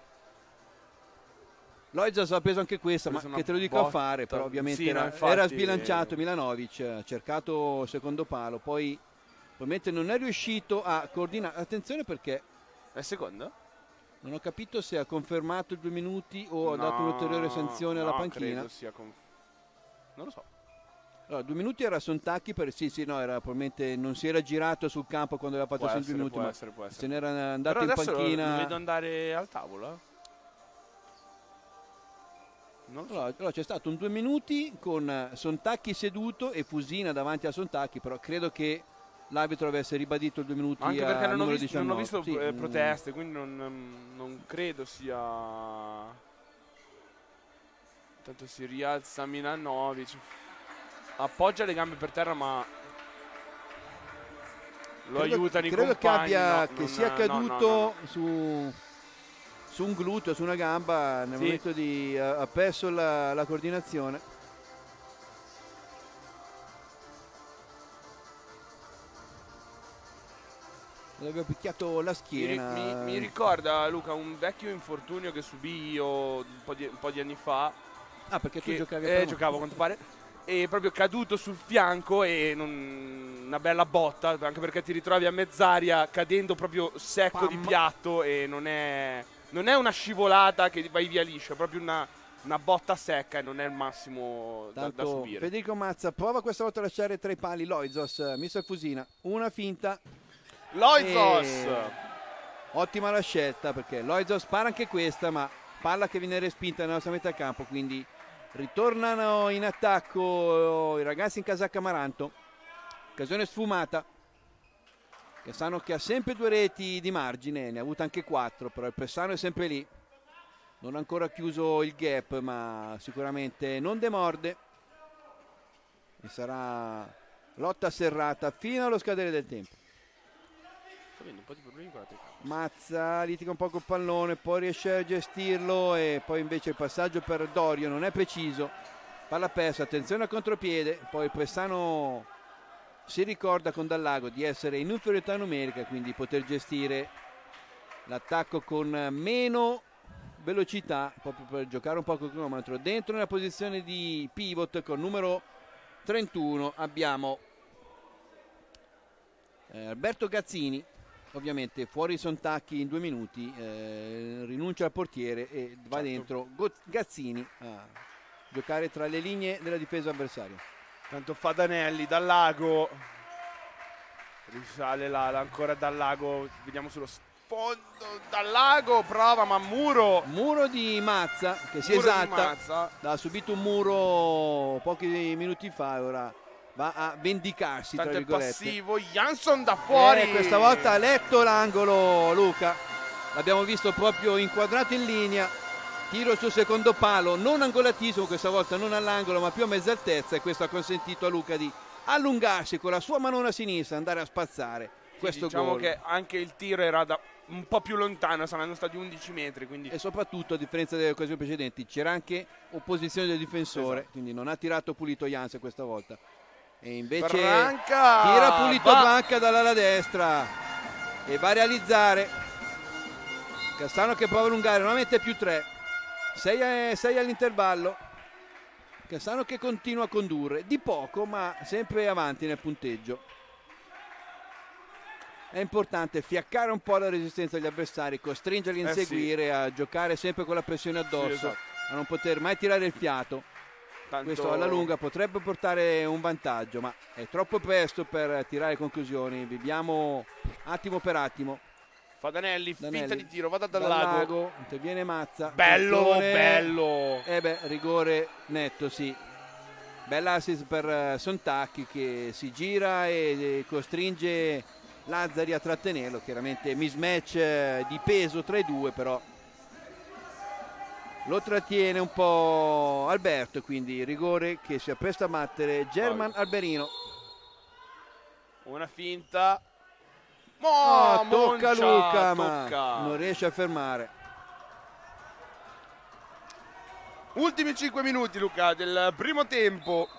Loizos ha preso anche questa, ma Preso una che te lo dico a botta. fare, però ovviamente Sì, no, era, infatti- era sbilanciato Milanovic, ha cercato il secondo palo, poi probabilmente non è riuscito a coordinare. Attenzione, perché È secondo? non ho capito se ha confermato i due minuti o ha No, dato un'ulteriore sanzione alla no, panchina. credo sia con... Non lo so. Allora, due minuti era Sontacchi, per sì, sì, no, era probabilmente non si era girato sul campo quando aveva fatto Può sei essere, minuti, può ma essere, può essere. se n'era andato Però in adesso lo- panchina. lo vedo andare al tavolo. Non lo so. Allora, allora c'è stato un due minuti con Sontacchi seduto e Fusina davanti a Sontacchi, però credo che l'arbitro avesse ribadito il due minuti Anche al perché non ho numero visto, non ho diciannove. visto Sì, eh, mm, proteste, quindi non, non credo sia... Intanto si rialza Milanovic, appoggia le gambe per terra, ma lo credo, aiutano i credo che, compagni. abbia, no, che non- sia no, caduto no, no. Su, su un gluteo, su una gamba nel Sì. momento di ha ha perso la, la coordinazione. Gli aveva picchiato la Mi, ri- schiena. mi- mi ricorda, Luca, un vecchio infortunio che subì io un po' di, un po' di anni fa. Ah, perché tu Che, giocavi a eh, Palermo? giocavo a quanto pare. E proprio caduto sul fianco e non- una bella botta, anche perché ti ritrovi a mezz'aria cadendo proprio secco Pam. di piatto e non è, non è una scivolata che vai via liscio, è proprio una, una botta secca e non è il massimo da, da Tanto subire. Federico Mazza prova questa volta a lasciare tra i pali Loizos, mister Fusina, una finta. Loizos! E- Ottima la scelta, perché Loizos spara anche questa, ma palla che viene respinta nella nostra metà campo, quindi ritornano in attacco i ragazzi in casacca Amaranto. Occasione sfumata. Cassano che ha sempre due reti di margine, ne ha avuto anche quattro, però il Pessano è sempre lì. Non ha ancora chiuso il gap, ma sicuramente non demorde. E sarà lotta serrata fino allo scadere del tempo. sto avendo un po' di problemi con la telecamera. Mazza litiga un po' col pallone, poi riesce a gestirlo e poi invece il passaggio per Dorio non è preciso. Palla persa, attenzione al contropiede, poi il Pessano si ricorda con Dallago di essere in inferiorità numerica, quindi poter gestire l'attacco con meno velocità, proprio per giocare un po' col cronometro. Dentro nella posizione di pivot con numero trentuno abbiamo eh, Alberto Gazzini, ovviamente fuori Sontacchi in due minuti, eh, rinuncia al portiere e va certo. dentro Gazzini a giocare tra le linee della difesa avversaria. Tanto Fadanelli, Dallago, risale l'ala ancora Dallago, vediamo sullo sfondo, Dallago prova ma muro. Muro di Mazza che si Muro di esatta, Mazza. ha subito un muro pochi minuti fa e ora va a vendicarsi. Tanto tra è virgolette. passivo, Jansson da fuori. Eh, questa volta ha letto l'angolo Luca, l'abbiamo visto proprio inquadrato in linea, tiro sul secondo palo, non angolatissimo questa volta, non all'angolo ma più a mezza altezza, e questo ha consentito a Luca di allungarsi con la sua manona sinistra, andare a spazzare Sì, questo diciamo gol. che anche il tiro era da un po' più lontano, saranno stati undici metri, quindi... E soprattutto, a differenza delle occasioni precedenti, c'era anche opposizione del difensore, esatto. quindi non ha tirato pulito Jansen questa volta. E invece Branca, tira pulito va. Branca dall'ala destra e va a realizzare. Castano che prova a allungare, nuovamente più tre, sei all'intervallo. Castano che continua a condurre, di poco ma sempre avanti nel punteggio. È importante fiaccare un po' la resistenza agli avversari, costringerli a inseguire, eh sì. a giocare sempre con la pressione addosso, Sì, esatto. a non poter mai tirare il fiato. Tanto... Questo alla lunga potrebbe portare un vantaggio, ma è troppo presto per tirare conclusioni. Viviamo attimo per attimo. Fadanelli, Danelli. finta di tiro, vada dal lago. lago interviene Mazza. Bello, Attenzione. bello. Eh beh, rigore netto, sì. Bella assist per Sontacchi che si gira e costringe Lazzari a trattenerlo. Chiaramente mismatch di peso tra i due, però lo trattiene un po' Alberto, quindi rigore che si appresta a battere German Alberino. Una finta. Oh, Oh, tocca Moncia, Luca, tocca. ma non riesce a fermare. Ultimi cinque minuti, Luca, del primo tempo.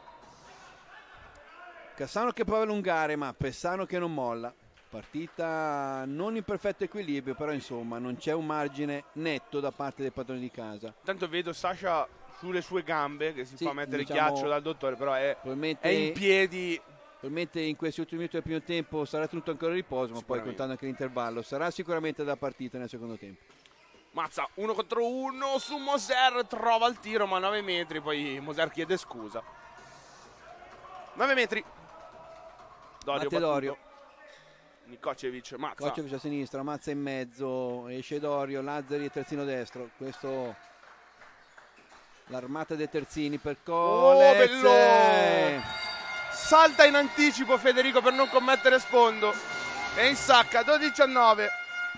Cassano che prova a allungare, ma Pessano che non molla. Partita non in perfetto equilibrio, però insomma non c'è un margine netto da parte dei padroni di casa. Tanto vedo Sasha sulle sue gambe che si Sì, fa mettere diciamo, ghiaccio dal dottore, però è, probabilmente, è in piedi. Probabilmente in questi ultimi minuti del primo tempo sarà tenuto ancora il riposo, ma poi contando anche l'intervallo sarà sicuramente da partita nel secondo tempo. Mazza, uno contro uno su Moser, trova il tiro ma nove metri, poi Moser chiede scusa. nove metri. Dorio Batte Dorio. Nikocevic, Mazza. Kocevic a sinistra, Mazza in mezzo, esce Dorio, Lazzari e terzino destro. Questo l'armata dei terzini per Colez. Oh, bello! Salta in anticipo Federico per non commettere sfondo e insacca dodici a nove.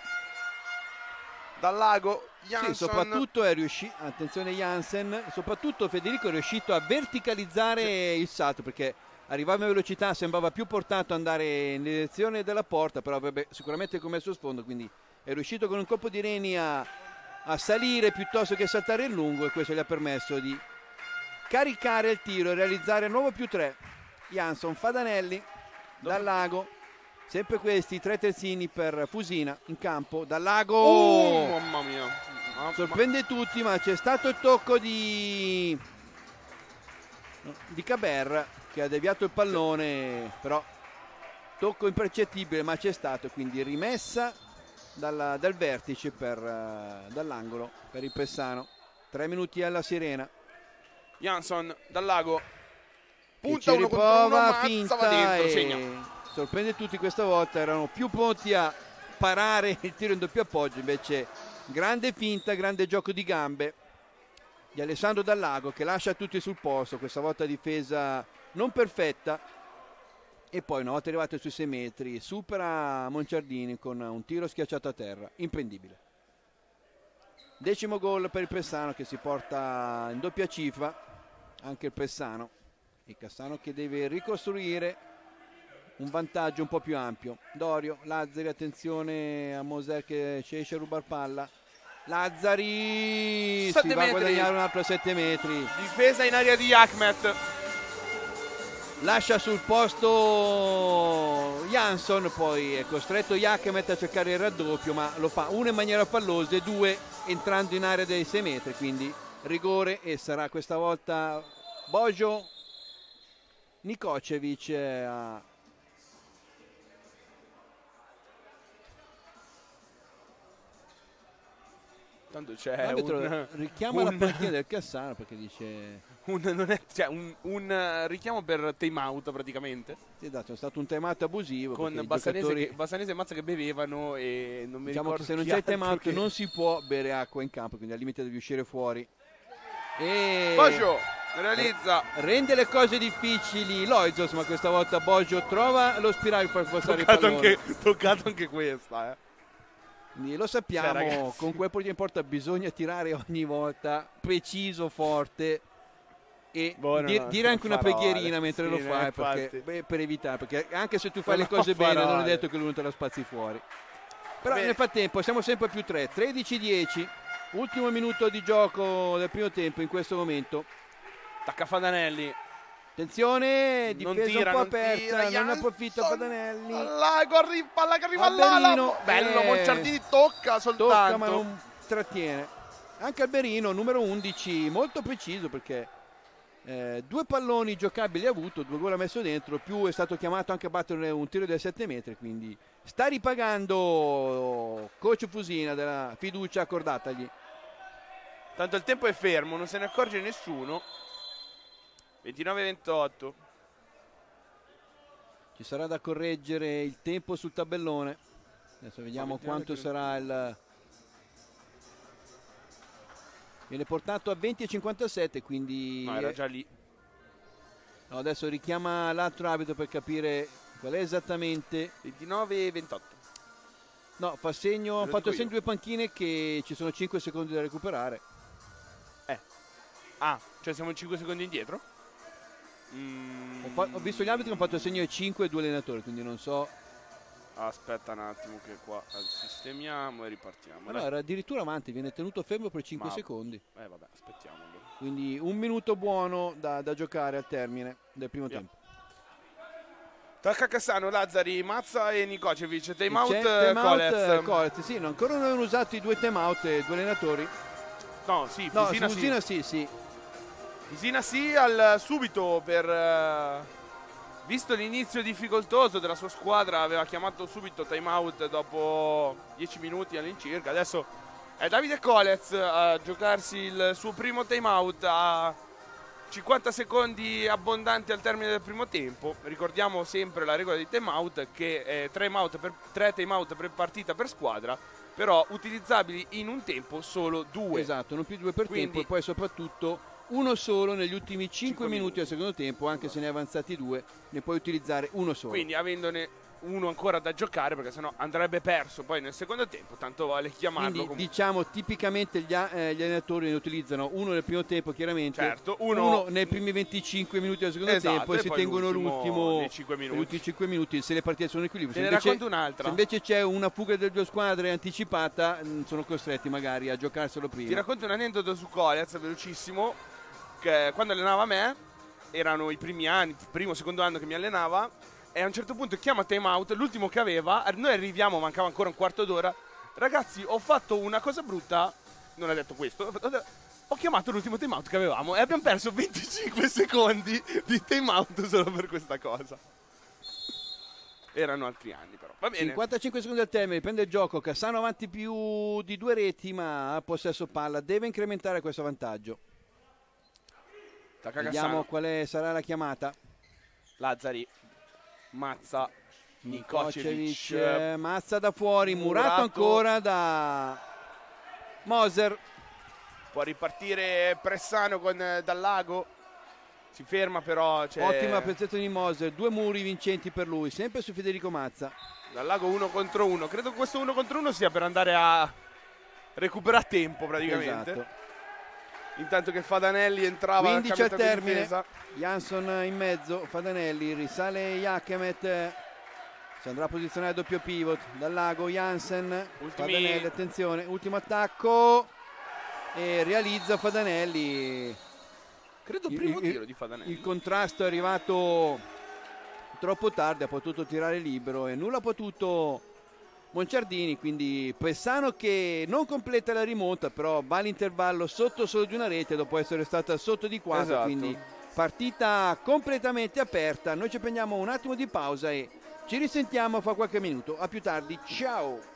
Dal lago Jansson. Sì, soprattutto è riuscito, attenzione Jansen, soprattutto Federico è riuscito a verticalizzare sì. il salto, perché arrivava in velocità, sembrava più portato ad andare in direzione della porta, però avrebbe sicuramente commesso sfondo, quindi è riuscito con un colpo di reni a, a salire piuttosto che saltare in lungo, e questo gli ha permesso di caricare il tiro e realizzare il nuovo più tre. Jansson, Fadanelli, Dal Lago, sempre questi tre terzini per Fusina in campo. Dal Lago, oh, mamma mia, mamma. sorprende tutti, ma c'è stato il tocco di di Caber che ha deviato il pallone, però tocco impercettibile, ma c'è stato, quindi rimessa dal, dal vertice per uh, dall'angolo per il Pessano. Tre minuti alla sirena. Jansson, Dal Lago, punta ci uno contro uno, riprova, Mazza finta va dentro, e segna. Sorprende tutti questa volta, erano più pronti a parare il tiro in doppio appoggio, invece grande finta, grande gioco di gambe di Alessandro Dal Lago che lascia tutti sul posto, questa volta difesa non perfetta, e poi una volta arrivato sui sei metri supera Monciardini con un tiro schiacciato a terra, imprendibile. Decimo gol per il Pessano che si porta in doppia cifra, anche il Pessano, e Cassano che deve ricostruire un vantaggio un po' più ampio. Dorio, Lazzari, attenzione a Moser che ci esce a rubar palla. Lazzari si va a guadagnare un altro sette metri. Difesa in area di Ahmed. Lascia sul posto Jansson, poi è costretto Jacquemet a cercare il raddoppio, ma lo fa uno in maniera fallosa e due entrando in area dei sei metri, quindi rigore e sarà questa volta Bojo Nikocevic a tanto c'è un richiama un, la panchina del Cassano perché dice un, non è, cioè un, un richiamo per time out praticamente. Sì, esatto, è stato un time out abusivo con Bassanese, giocatori... che, Bassanese e Mazza che bevevano e non mi diciamo ricordo che se non c'è il time out che... non si può bere acqua in campo, quindi al limite devi uscire fuori. E Bojo realizza, rende le cose difficili Loizos, ma questa volta Bojo trova lo spiraglio per passare il pallone. Anche, toccato anche questa, eh. Quindi lo sappiamo, cioè, con quel po' di importa bisogna tirare ogni volta preciso, forte e Buono, di, no, dire anche una parole. preghierina mentre Sì, lo fai perché, beh, per evitare, perché anche se tu fai non le cose bene parole. non è detto che l'uno te la spazi fuori. Però bene. Nel frattempo siamo sempre più tre, tredici dieci, ultimo minuto di gioco del primo tempo in questo momento. Attacca Fadanelli. Attenzione, non difesa tira, un po' non aperta, tira, non approfitta Fadanelli. La palla che arriva all'ala. Bello, eh, Monciardini tocca soltanto. Tocca ma non trattiene. Anche Alberino, numero undici, molto preciso perché eh, due palloni giocabili ha avuto, due gol ha messo dentro, più è stato chiamato anche a battere un tiro da sette metri, quindi sta ripagando coach Fusina della fiducia accordatagli. Tanto il tempo è fermo, non se ne accorge nessuno. ventinove ventotto. Ci sarà da correggere il tempo sul tabellone. Adesso vediamo quanto sarà il... Viene portato a venti e cinquantasette, quindi... No, era già lì. No, adesso richiama l'altro arbitro per capire qual è esattamente... ventinove ventotto. No, fa segno, ha fatto segno due panchine che ci sono cinque secondi da recuperare. Eh. Ah, cioè siamo cinque secondi indietro? Mm. Ho, fa- ho visto gli arbitri che hanno fatto il segno ai cinque e due allenatori, quindi non so. Aspetta un attimo che qua sistemiamo e ripartiamo. No, era addirittura avanti, viene tenuto fermo per cinque Ma... secondi. Eh vabbè, aspettiamo allora. Quindi un minuto buono da, da giocare al termine del primo Via. tempo. Tocca Cassano, Lazzari, Mazza e Nikocevic. Time out, time Colez. out Colez. Sì, no, ancora non avevano usato i due time out e due allenatori. No, sì, no, Fusina, Fusina sì. sì, sì. Fusina sì al subito per... Uh, visto l'inizio difficoltoso della sua squadra, aveva chiamato subito time out dopo dieci minuti all'incirca. Adesso è Davide Colez a giocarsi il suo primo time out a cinquanta secondi abbondanti al termine del primo tempo. Ricordiamo sempre la regola di time out, che è tre time out per, tre time out per partita per squadra, però utilizzabili in un tempo solo due. Esatto, non più due per Quindi, tempo e poi soprattutto uno solo negli ultimi cinque minuti al secondo tempo, anche se ne hai avanzati due, ne puoi utilizzare uno solo. Quindi avendone uno ancora da giocare, perché sennò andrebbe perso poi nel secondo tempo, tanto vale chiamarlo. Quindi comunque. Diciamo tipicamente gli, eh, gli allenatori ne utilizzano uno nel primo tempo chiaramente, certo, uno, uno nei primi venticinque minuti del secondo esatto, tempo e, e si tengono l'ultimo cinque minuti. Gli ultimi cinque minuti se le partite sono in equilibrio. Te ne invece, racconto un'altra. Se invece c'è una fuga delle due squadre anticipata, mh, sono costretti magari a giocarselo prima. Ti racconto un aneddoto su Colez, velocissimo, che quando allenava me, erano i primi anni, primo, secondo anno che mi allenava, e a un certo punto chiama time out, l'ultimo che aveva, noi arriviamo, mancava ancora un quarto d'ora, ragazzi ho fatto una cosa brutta, non ha detto questo, ho chiamato l'ultimo time out che avevamo e abbiamo perso venticinque secondi di time out solo per questa cosa. Erano altri anni però, va bene. cinquantacinque secondi al termine, prende il gioco, Cassano avanti più di due reti ma a possesso palla, deve incrementare questo vantaggio. Tacca Vediamo Cassano. qual è, sarà la chiamata. Lazzari, Mazza, Nikocevic, eh, Mazza da fuori, Murato, Murato ancora da Moser. Può ripartire Pressano con Dal Lago, si ferma però. Ottima prestazione di Moser, due muri vincenti per lui, sempre su Federico Mazza. Dal Lago uno contro uno, credo che questo uno contro uno sia per andare a recuperare tempo praticamente. Esatto. intanto che Fadanelli entrava al quindici al cambiamento di termine, difesa. Jansson in mezzo, Fadanelli, risale Jakemet, si andrà a posizionare doppio pivot, dal lago Jansen, Ultimi... Fadanelli, attenzione, ultimo attacco e realizza Fadanelli. Credo Il- primo il- tiro di Fadanelli. Il contrasto è arrivato troppo tardi, ha potuto tirare libero e nulla ha potuto Monciardini, quindi Pessano che non completa la rimonta, però va all'intervallo sotto solo di una rete dopo essere stata sotto di quattro, Esatto. quindi partita completamente aperta. Noi ci prendiamo un attimo di pausa e ci risentiamo fra qualche minuto. A più tardi, ciao!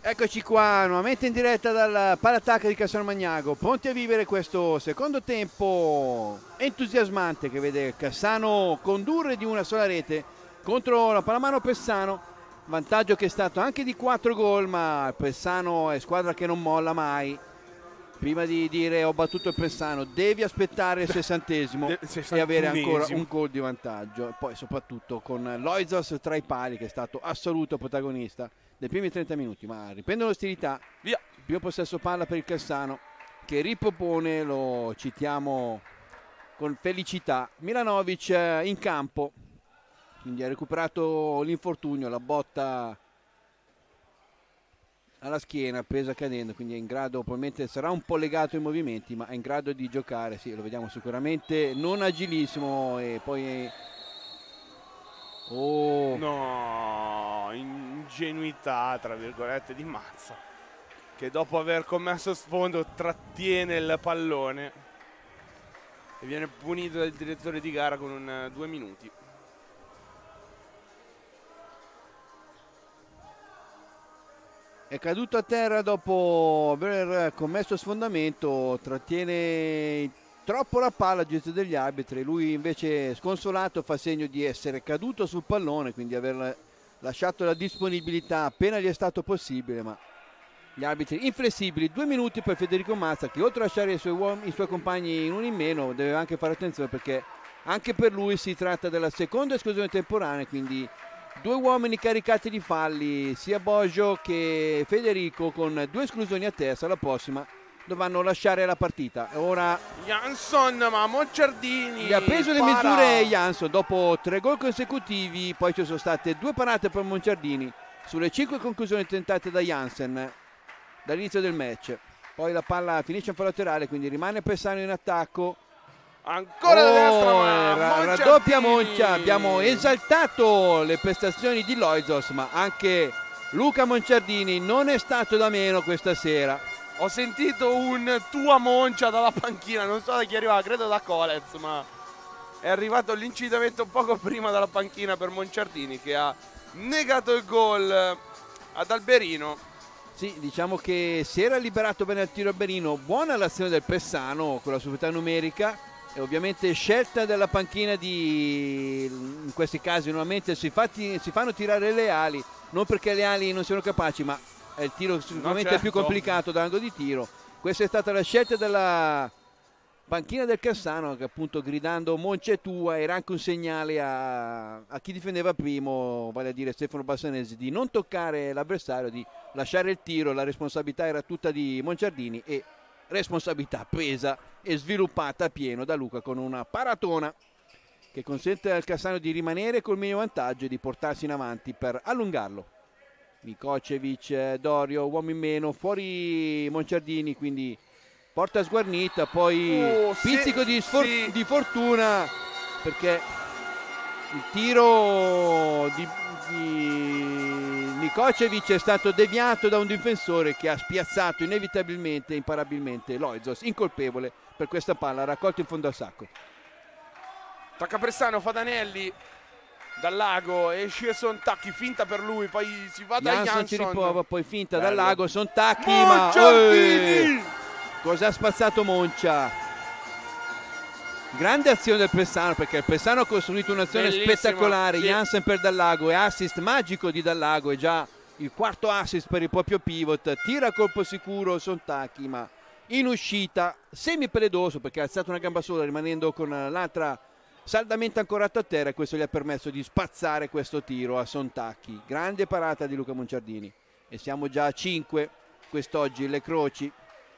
Eccoci qua, nuovamente in diretta dal Palatacca di Cassano Magnago, pronti a vivere questo secondo tempo entusiasmante che vede Cassano condurre di una sola rete contro la Pallamano Pessano, vantaggio che è stato anche di quattro gol, ma Pessano è squadra che non molla mai. Prima di dire ho battuto il Pessano, devi aspettare il sessantesimo e avere ancora un gol di vantaggio. E poi soprattutto con Loizos tra i pali, che è stato assoluto protagonista dei primi trenta minuti. Ma riprendono l'ostilità, via, primo possesso palla per il Cassano, che ripropone, lo citiamo con felicità, Milanovic in campo. Quindi ha recuperato l'infortunio, la botta alla schiena presa cadendo, quindi è in grado, probabilmente sarà un po' legato ai movimenti, ma è in grado di giocare, sì, lo vediamo sicuramente non agilissimo. E poi oh, no, ingenuità tra virgolette di Mazza, che dopo aver commesso sfondo trattiene il pallone e viene punito dal direttore di gara con un due minuti. è caduto a terra dopo aver commesso sfondamento, trattiene troppo la palla a giudizio degli arbitri. Lui invece, sconsolato, fa segno di essere caduto sul pallone, quindi aver lasciato la disponibilità appena gli è stato possibile, ma gli arbitri inflessibili. Due minuti per Federico Mazza, che oltre a lasciare i suoi, uom- i suoi compagni in uno in meno deve anche fare attenzione, perché anche per lui si tratta della seconda esclusione temporanea, quindi due uomini caricati di falli, sia Boggio che Federico, con due esclusioni a testa. La prossima dovranno lasciare la partita. Ora Jansson, ma Mocciardini gli ha preso le para. misure Jansson dopo tre gol consecutivi. Poi ci sono state due parate per Mocciardini sulle cinque conclusioni tentate da Jansen dall'inizio del match. Poi la palla finisce in fallo laterale, quindi rimane Pessano in attacco. Ancora oh, da destra, ma ra- raddoppia Moncia. Abbiamo esaltato le prestazioni di Loizos, ma anche Luca Monciardini non è stato da meno questa sera. Ho sentito un tua Moncia dalla panchina, non so da chi arrivava, credo da Colez, ma è arrivato l'incitamento poco prima dalla panchina per Monciardini, che ha negato il gol ad Alberino. Sì, diciamo che si era liberato bene al tiro Alberino. Buona l'azione del Pessano con la superiorità numerica, e ovviamente scelta della panchina di, in questi casi normalmente si, fatti, si fanno tirare le ali, non perché le ali non siano capaci, ma è il tiro sicuramente no, certo. più complicato dall'angolo di tiro. Questa è stata la scelta della panchina del Cassano, che appunto gridando Moncia è tua era anche un segnale a, a chi difendeva primo, vale a dire Stefano Bassanesi, di non toccare l'avversario, di lasciare il tiro. La responsabilità era tutta di Monciardini, e responsabilità presa e sviluppata a pieno da Luca con una paratona che consente al Cassano di rimanere col minimo vantaggio e di portarsi in avanti per allungarlo. Mikocevic, Dorio, uomo in meno, fuori Monciardini, quindi porta sguarnita. Poi oh, pizzico sì, di, sfor- sì. di fortuna, perché il tiro di, di Mikocevic è stato deviato da un difensore che ha spiazzato inevitabilmente, imparabilmente Loizos, incolpevole per questa palla raccolta in fondo al sacco. Tacca Pessano, Fadanelli dal lago, esce Sontacchi, finta per lui, poi si va da Jansson, Jansson. ci riprova, poi finta Bello. dal lago, Sontacchi, Monciardini! ma cosa ha spazzato Moncia? Grande azione del Pessano, perché il Pessano ha costruito un'azione Bellissima, spettacolare. sì. Jansen per Dallago e assist magico di Dallago, è già il quarto assist per il proprio pivot. Tira a colpo sicuro Sontacchi, ma in uscita semi peledoso, perché ha alzato una gamba sola rimanendo con l'altra saldamente ancorato a terra, e questo gli ha permesso di spazzare questo tiro a Sontacchi. Grande parata di Luca Monciardini, e siamo già a cinque quest'oggi le croci.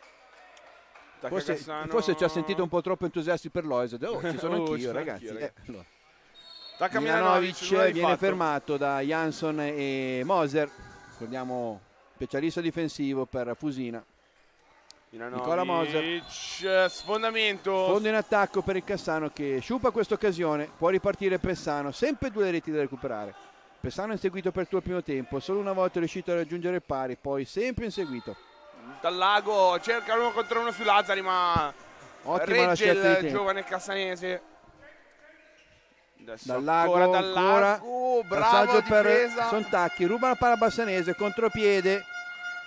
Forse, forse ci ha sentito un po' troppo entusiasti per Loizos. Oh, ci sono oh, anch'io, ci ragazzi. sono Eh, allora. Tacca Milanovic Milanovic, viene fatto. fermato da Jansson e Moser, ricordiamo specialista difensivo per Fusina. Nicola Moser, sfondamento, fondo in attacco per il Cassano, che sciupa questa occasione. Può ripartire Pessano, sempre due reti da recuperare. Pessano è inseguito per tutto il primo tempo, solo una volta è riuscito a raggiungere il pari, poi sempre inseguito. Dal lago cerca uno contro uno su Lazzari, ma ottima la regge scelta di il tempo. giovane cassanese. Adesso Dal lago, ancora dal ancora lago, bravo passaggio difesa. per Sontacchi, ruba la palla Bassanese, contropiede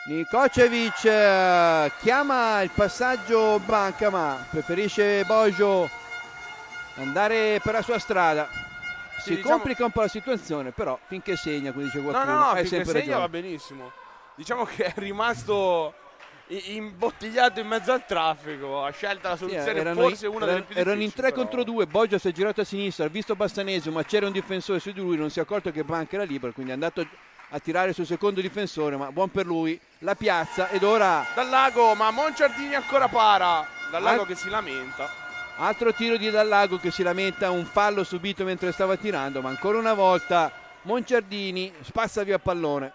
Nikocevic eh, chiama il passaggio banca, ma preferisce Bojo andare per la sua strada. Si sì, diciamo... complica un po' la situazione, però finché segna, come dice qualcuno, no, no, no, hai finché sempre segna ragione. va benissimo. Diciamo che è rimasto imbottigliato in mezzo al traffico, ha scelto la soluzione, sì, forse in, una delle più difficili. Erano in tre però. contro due, Bojo si è girato a sinistra, ha visto Bassanesio, ma c'era un difensore su di lui, non si è accorto che Banca era libero, quindi è andato a tirare sul secondo difensore, ma buon per lui, la piazza. Ed ora Dallago, ma Monciardini ancora para, Dallago Al... che si lamenta. Altro tiro di Dallago che si lamenta, un fallo subito mentre stava tirando, ma ancora una volta Monciardini spazza via il pallone.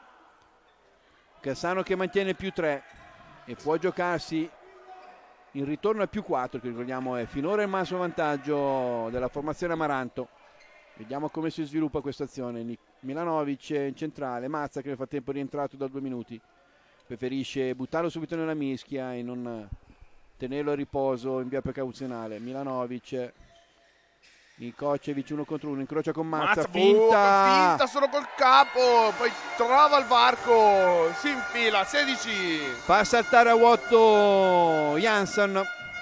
Cassano che mantiene più tre e può giocarsi in ritorno a più quattro, che ricordiamo è finora il massimo vantaggio della formazione Amaranto. Vediamo come si sviluppa questa azione. Milanovic in centrale, Mazza che nel frattempo è rientrato da due minuti, preferisce buttarlo subito nella mischia e non tenerlo a riposo in via precauzionale. Milanovic, Nikocevic uno contro uno, incrocia con Mazza, Mazza finta. Oh, finta solo col capo, poi trova il varco, si infila, sedici. Fa saltare a vuoto Jansson,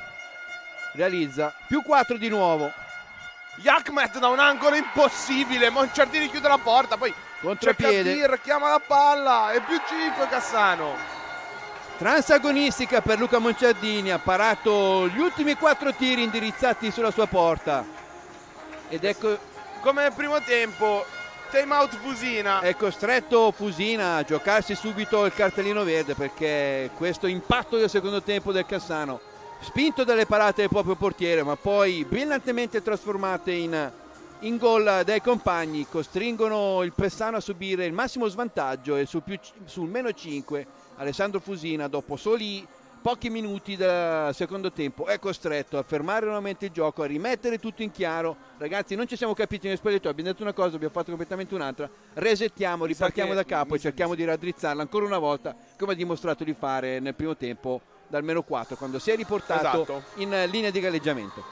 realizza più quattro di nuovo. Yakmet da un angolo impossibile, Monciardini chiude la porta, poi contropiede, Kabir chiama la palla e più cinque Cassano. Transagonistica per Luca Monciardini, ha parato gli ultimi quattro tiri indirizzati sulla sua porta. Ed ecco come nel primo tempo, time out Fusina. È costretto Fusina a giocarsi subito il cartellino verde, perché questo impatto del secondo tempo del Cassano, spinto dalle parate del proprio portiere, ma poi brillantemente trasformate in, in gol dai compagni, costringono il Pessano a subire il massimo svantaggio e sul, più, sul meno cinque Alessandro Fusina, dopo soli pochi minuti del secondo tempo, è costretto a fermare nuovamente il gioco, a rimettere tutto in chiaro. Ragazzi, non ci siamo capiti nel spogliatoio, abbiamo detto una cosa, abbiamo fatto completamente un'altra, resettiamo, ripartiamo da capo e cerchiamo di raddrizzarla ancora una volta, come ha dimostrato di fare nel primo tempo dal meno quattro, quando si è riportato esatto. in linea di galleggiamento.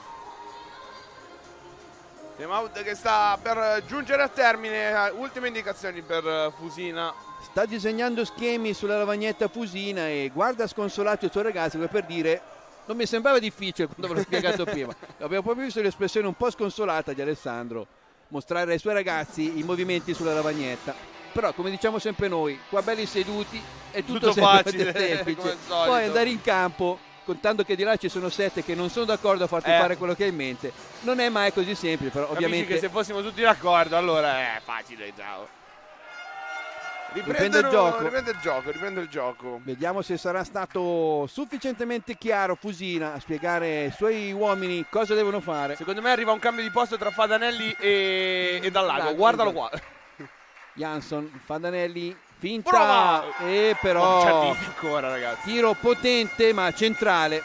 Time out che sta per giungere a termine, ultime indicazioni per Fusina. Sta disegnando schemi sulla lavagnetta Fusina e guarda sconsolato il suo ragazzo, per dire, non mi sembrava difficile quando ve l'ho spiegato prima. Abbiamo proprio visto l'espressione un po' sconsolata di Alessandro mostrare ai suoi ragazzi i movimenti sulla lavagnetta. Però, come diciamo sempre noi, qua belli seduti è tutto, tutto facile, semplice. Poi andare in campo, contando che di là ci sono sette che non sono d'accordo a farti eh. fare quello che hai in mente, non è mai così semplice. Però Capisci ovviamente che se fossimo tutti d'accordo allora è facile, ciao. Riprende il gioco, riprende il gioco, riprende il gioco. Vediamo se sarà stato sufficientemente chiaro Fusina a spiegare ai suoi uomini cosa devono fare. Secondo me arriva un cambio di posto tra Fadanelli e, e Dallago, Lago, guardalo qua. Jansson, Fadanelli, finta. Prova! E però ancora, ragazzi. Tiro potente ma centrale.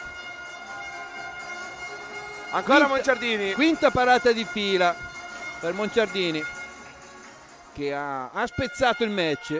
Ancora quinta, Monciardini. Quinta parata di fila per Monciardini, che ha, ha spezzato il match.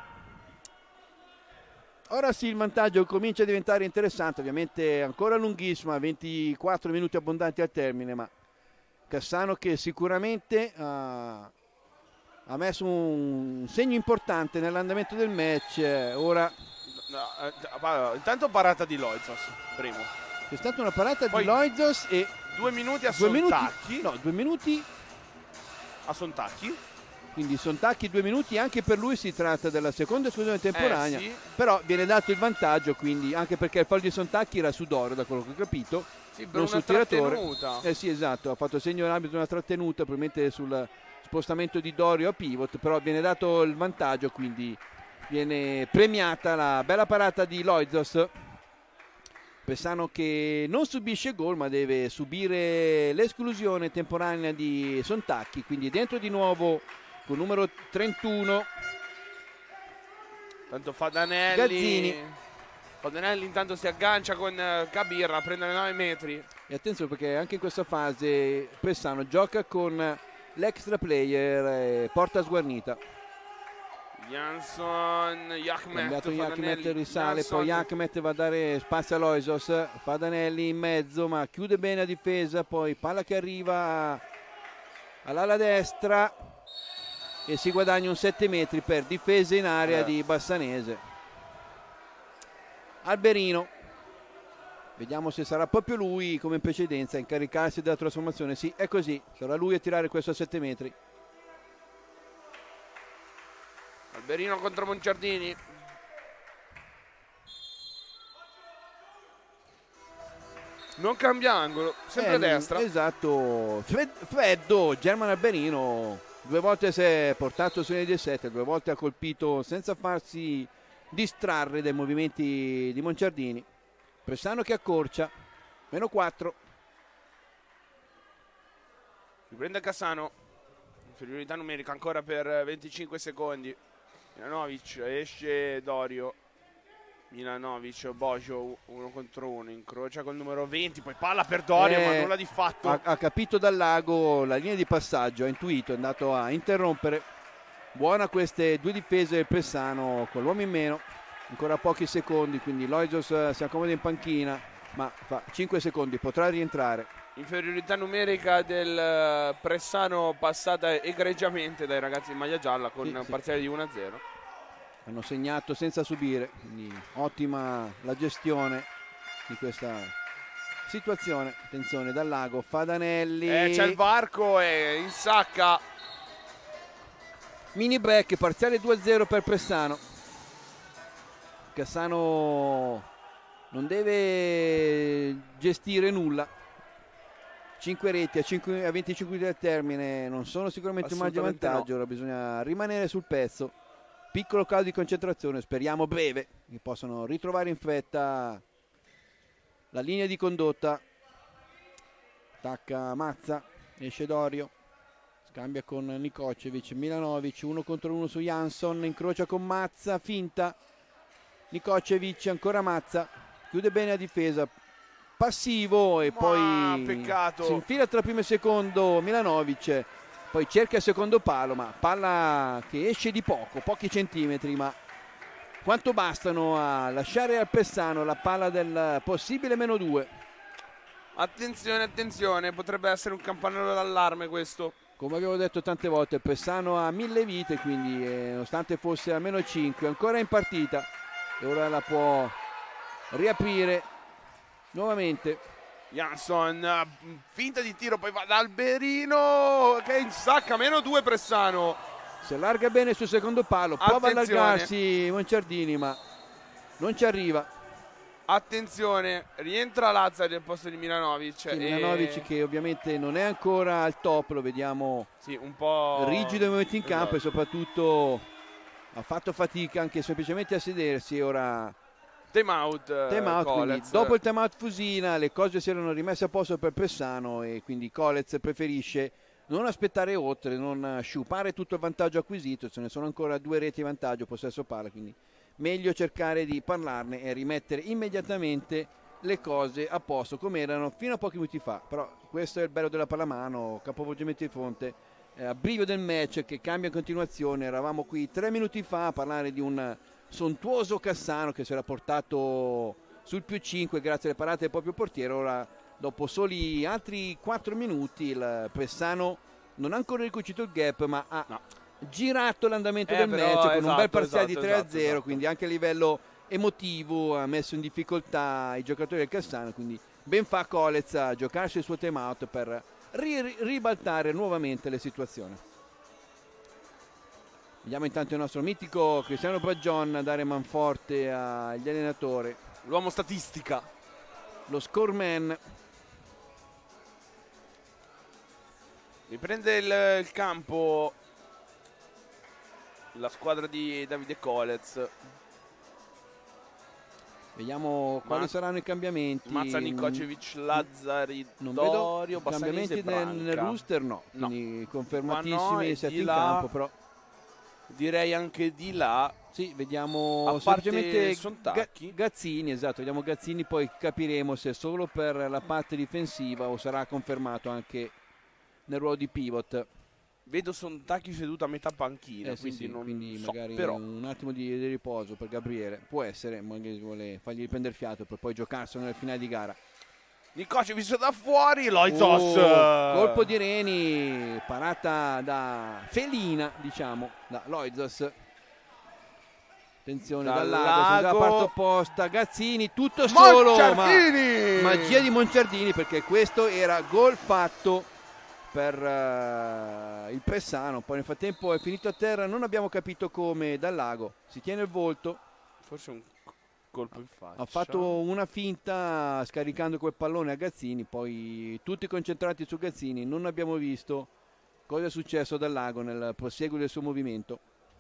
Ora sì, il vantaggio comincia a diventare interessante, ovviamente ancora lunghissima, ventiquattro minuti abbondanti al termine, ma Cassano che sicuramente ha, ha messo un segno importante nell'andamento del match. Ora no, eh, intanto parata di Loizos, primo. C'è stata una parata Poi di Loizos e due minuti a due Sontacchi. Minuti, no, due minuti a Sontacchi. Quindi Sontacchi due minuti, anche per lui si tratta della seconda esclusione temporanea, eh, sì. Però viene dato il vantaggio, quindi anche perché il fallo di Sontacchi era su Doro, da quello che ho capito, sì, per non una sul tiratore. Trattenuta. Eh sì, esatto, ha fatto segno l'arbitro una trattenuta, probabilmente sul spostamento di Dorio a pivot, però viene dato il vantaggio, quindi viene premiata la bella parata di Loizos. Pessano che non subisce gol, ma deve subire l'esclusione temporanea di Sontacchi, quindi dentro di nuovo con numero trentuno tanto Fadanelli. Gazzini. Fadanelli intanto si aggancia con Kabir a prendere nove metri. E attenzione, perché anche in questa fase Pessano gioca con l'extra player e porta sguarnita. Jansson, Yakmet, Yakmet risale, Jansson. Poi Yakmet va a dare spazio a Loizos, Fadanelli in mezzo ma chiude bene a difesa, poi palla che arriva all'ala destra e si guadagna un sette metri per difesa in area eh. di Bassanese. Alberino. Vediamo se sarà proprio lui, come in precedenza, a incaricarsi della trasformazione. Sì, è così, sarà lui a tirare questo a sette metri. Alberino contro Monciardini. Non cambia angolo, sempre eh, a destra. Esatto, freddo, German Alberino. Due volte si è portato su di sette, due volte ha colpito senza farsi distrarre dai movimenti di Monciardini. Pressano che accorcia, meno quattro. Riprende Cassano, inferiorità numerica ancora per venticinque secondi. Milanovic, esce Dorio. Milanovic, Bojo, uno contro uno, incrocia col numero venti, poi palla per Dorio, eh, ma nulla di fatto. Ha, ha capito dal lago la linea di passaggio, ha intuito, è andato a interrompere. Buona queste due difese del Pressano con l'uomo in meno. Ancora pochi secondi, quindi Loizos si accomoda in panchina, ma fa cinque secondi, potrà rientrare. Inferiorità numerica del Pressano passata egregiamente dai ragazzi di maglia gialla con sì, parziale sì. di uno a zero. Hanno segnato senza subire, quindi ottima la gestione di questa situazione. Attenzione dal lago, Fadanelli. Eh, c'è il varco e insacca. Mini break, parziale due a zero per Pressano. Cassano non deve gestire nulla. cinque reti a, cinque, a venticinque del termine non sono sicuramente un margine vantaggio, no. Ora bisogna rimanere sul pezzo. Piccolo caso di concentrazione, speriamo breve, che possano ritrovare in fretta la linea di condotta. Attacca Mazza, esce Dorio, scambia con Nikocevic, Milanovic, uno contro uno su Jansson, incrocia con Mazza, finta. Nikocevic, ancora Mazza, chiude bene la difesa, passivo e Ma, poi peccato. si infila tra primo e secondo Milanovic, poi cerca il secondo palo, ma palla che esce di poco, pochi centimetri, ma quanto bastano a lasciare al Pressano la palla del possibile meno due. Attenzione, attenzione, potrebbe essere un campanello d'allarme questo. Come avevo detto tante volte, il Pressano ha mille vite, quindi eh, nonostante fosse a meno cinque, ancora in partita. E ora la può riaprire nuovamente. Jansson, finta di tiro, poi va da Alberino che insacca, meno due Pressano. Si allarga bene sul secondo palo, prova ad allargarsi Monciardini, ma non ci arriva. Attenzione, rientra Lazzari al posto di Milanovic. Sì, e... Milanovic che ovviamente non è ancora al top, lo vediamo sì, un po' rigido ai momenti in campo, esatto. E soprattutto ha fatto fatica anche semplicemente a sedersi. Ora time out, time out quindi, dopo il time out Fusina le cose si erano rimesse a posto per Pressano e quindi Colez preferisce non aspettare oltre, non sciupare tutto il vantaggio acquisito. Ce ne sono ancora due reti di vantaggio, possesso palla, quindi meglio cercare di parlarne e rimettere immediatamente le cose a posto come erano fino a pochi minuti fa. Però questo è il bello della pallamano, capovolgimento di fronte, eh, abbrivio del match che cambia in continuazione. Eravamo qui tre minuti fa a parlare di un sontuoso Cassano che si era portato sul più cinque grazie alle parate del proprio portiere. Ora dopo soli altri quattro minuti il Pressano non ha ancora ricucito il gap, ma ha no. girato l'andamento eh, del però, match con esatto, un bel parziale esatto, di tre a zero, esatto, quindi anche a livello emotivo ha messo in difficoltà i giocatori del Cassano, quindi ben fa Colez a giocarsi il suo time out per ri- ribaltare nuovamente le situazioni. Vediamo intanto il nostro mitico Cristiano Baggion dare manforte agli allenatori, l'uomo statistica, lo scoreman. Riprende il, il campo la squadra di Davide Colez. Vediamo quali Ma, saranno i cambiamenti. Mazza, Nikocevic, Lazzari, non Dorio, vedo cambiamenti nel, nel rooster, no, no. Quindi confermatissimi i sette in campo, però direi anche di là. Sì, vediamo a semplicemente Sontacchi. Gazzini, esatto, vediamo Gazzini, poi capiremo se è solo per la parte difensiva o sarà confermato anche nel ruolo di pivot. Vedo Sontacchi seduto a metà panchina, eh, quindi, sì, sì, non quindi so, magari però un attimo di, di riposo per Gabriele, può essere, magari vuole fargli riprendere fiato per poi giocarselo nel finale di gara. Nikocevic da fuori, Loizos, oh, colpo di Reni, parata da felina, diciamo, da Loizos. Attenzione Dal dal lago, dalla lago. parte opposta, Gazzini, tutto solo, ma Monciardini! magia di Monciardini, perché questo era gol fatto per uh, il Pessano. Poi nel frattempo è finito a terra, non abbiamo capito come, dal lago, si tiene il volto. Forse un colpo in faccia. Ha fatto una finta scaricando quel pallone a Gazzini, poi tutti concentrati su Gazzini, non abbiamo visto cosa è successo dal lago nel proseguo del suo movimento.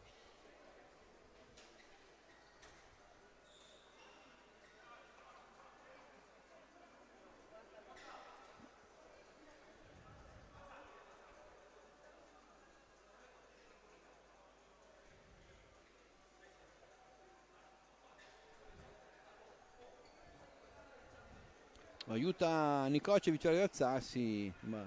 Aiuta Nikocevic a rialzarsi, ma